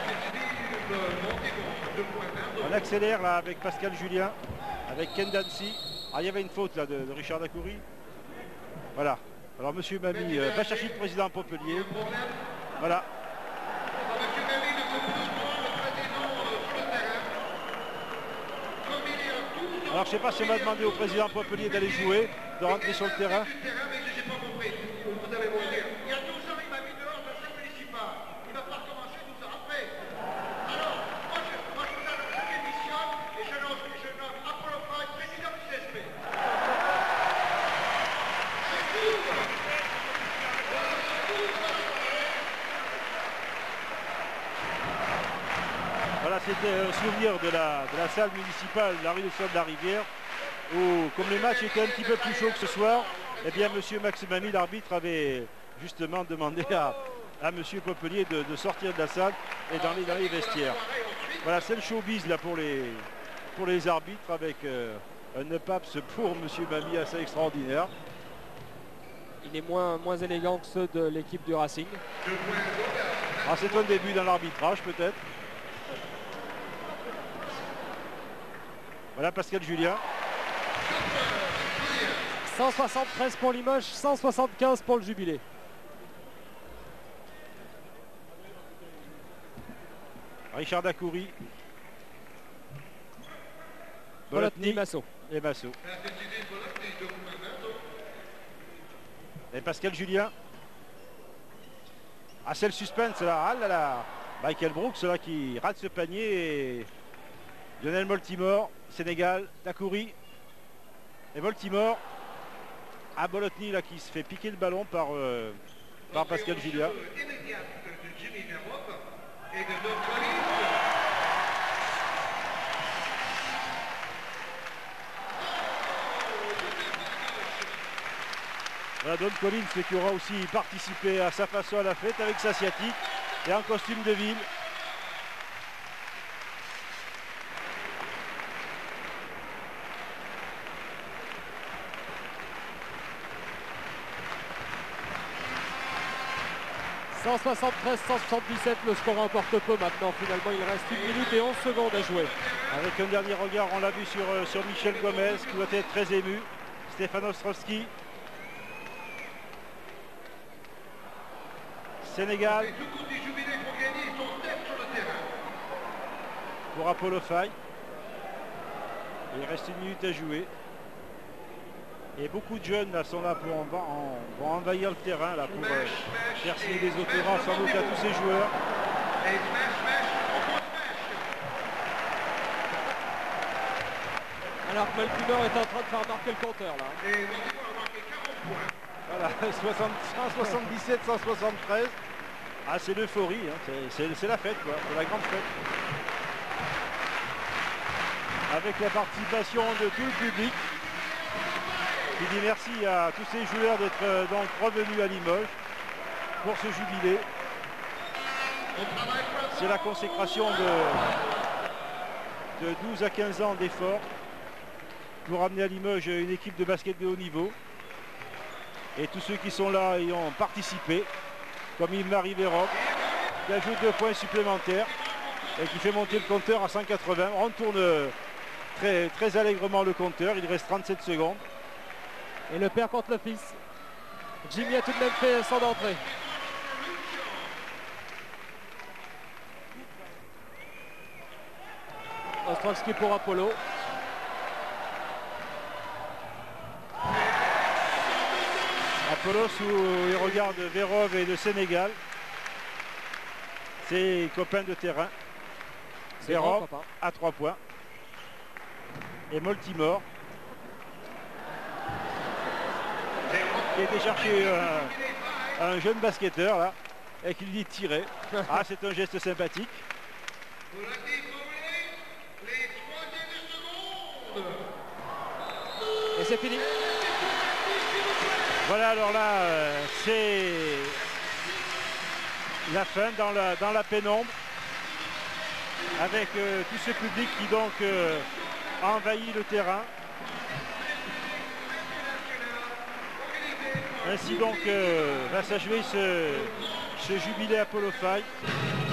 On accélère là avec Pascal Julien, avec Ken Dancy. Ah, il y avait une faute là de, de Richard Dakouri. Voilà. Alors monsieur Mami euh, va chercher le président Popelier. Voilà. Alors je ne sais pas si on va demander au président Popelier d'aller jouer, de rentrer sur le terrain. vous avez beau dire, il y a douze ans, il m'a mis dehors de la salle municipale. Il va pas recommencer douze ans après. Alors, moi je, moi, je, je démissionne et je nomme, je nomme Apollo Five président du C S P. C'est tout. Voilà, c'était un souvenir de la, de la salle municipale de la rue de Sol de la Rivière, où, comme les matchs étaient un petit peu plus chauds que ce soir, eh bien, M. Maximami, l'arbitre, avait justement demandé à, à M. Popelier de, de sortir de la salle et d'aller dans les vestiaires. Voilà, c'est le showbiz là pour les, pour les arbitres, avec euh, un Nepaps pour M. Mami assez extraordinaire. Il est moins, moins élégant que ceux de l'équipe du Racing. Ah, c'est un début dans l'arbitrage peut-être. Voilà Pascal Julien. cent soixante-treize pour Limoges, cent soixante-quinze pour le Jubilé. Richard Dacoury. Bolotny, Massot. Et Massot. Et Pascal Julien. Ah, c'est le suspense là. Ah là là. Michael Brooks là qui rate ce panier. Et Lionel Moltimore, Sénégal, Dacoury. Et Moltimore. À Bolotny là qui se fait piquer le ballon par, euh, par Pascal Julien. Voilà Don Collins qui aura aussi participé à sa façon à la fête avec sa sciatique et en costume de ville. cent soixante-treize cent soixante-dix-sept, le score importe peu maintenant. Finalement, il reste une minute et onze secondes à jouer. Avec un dernier regard, on l'a vu sur, euh, sur Michel Gomez qui doit être très ému. Stéphane Ostrovski. Sénégal. Pour Apollo Faye. Il reste une minute à jouer. Et beaucoup de jeunes là, sont là pour en, en, pour envahir le terrain là, pour euh, faire signer des autographes sans doute à tous ces joueurs. Alors que Moltimore est en train de faire marquer le compteur là. Voilà, cent soixante-dix-sept cent soixante-treize. Ah, c'est l'euphorie, hein. C'est la fête quoi, c'est la grande fête. Avec la participation de tout le public. Il dit merci à tous ces joueurs d'être euh, donc revenus à Limoges pour ce jubilé. C'est la consécration de, de douze à quinze ans d'efforts pour amener à Limoges une équipe de basket de haut niveau. Et tous ceux qui sont là y ont participé, comme Yves-Marie Vérov, qui ajoute deux points supplémentaires et qui fait monter le compteur à cent quatre-vingts. On tourne très, très allègrement le compteur, il reste trente-sept secondes. Et le père contre le fils. Jimmy a tout de même fait son entrée. Ostrovski pour Apollo. Apollo sous les regards de Vérov et de Sénégal. Ses copains de terrain. Vérov à trois points. Et Moltimore. Qui a été chercher euh, un jeune basketteur là et qui lui dit de tirer. Ah, c'est un geste sympathique. Et c'est fini. Voilà, alors là euh, c'est la fin dans la, dans la pénombre avec euh, tout ce public qui donc euh, a envahi le terrain. Ainsi donc euh, va s'achever ce, ce jubilé Apollo Faye.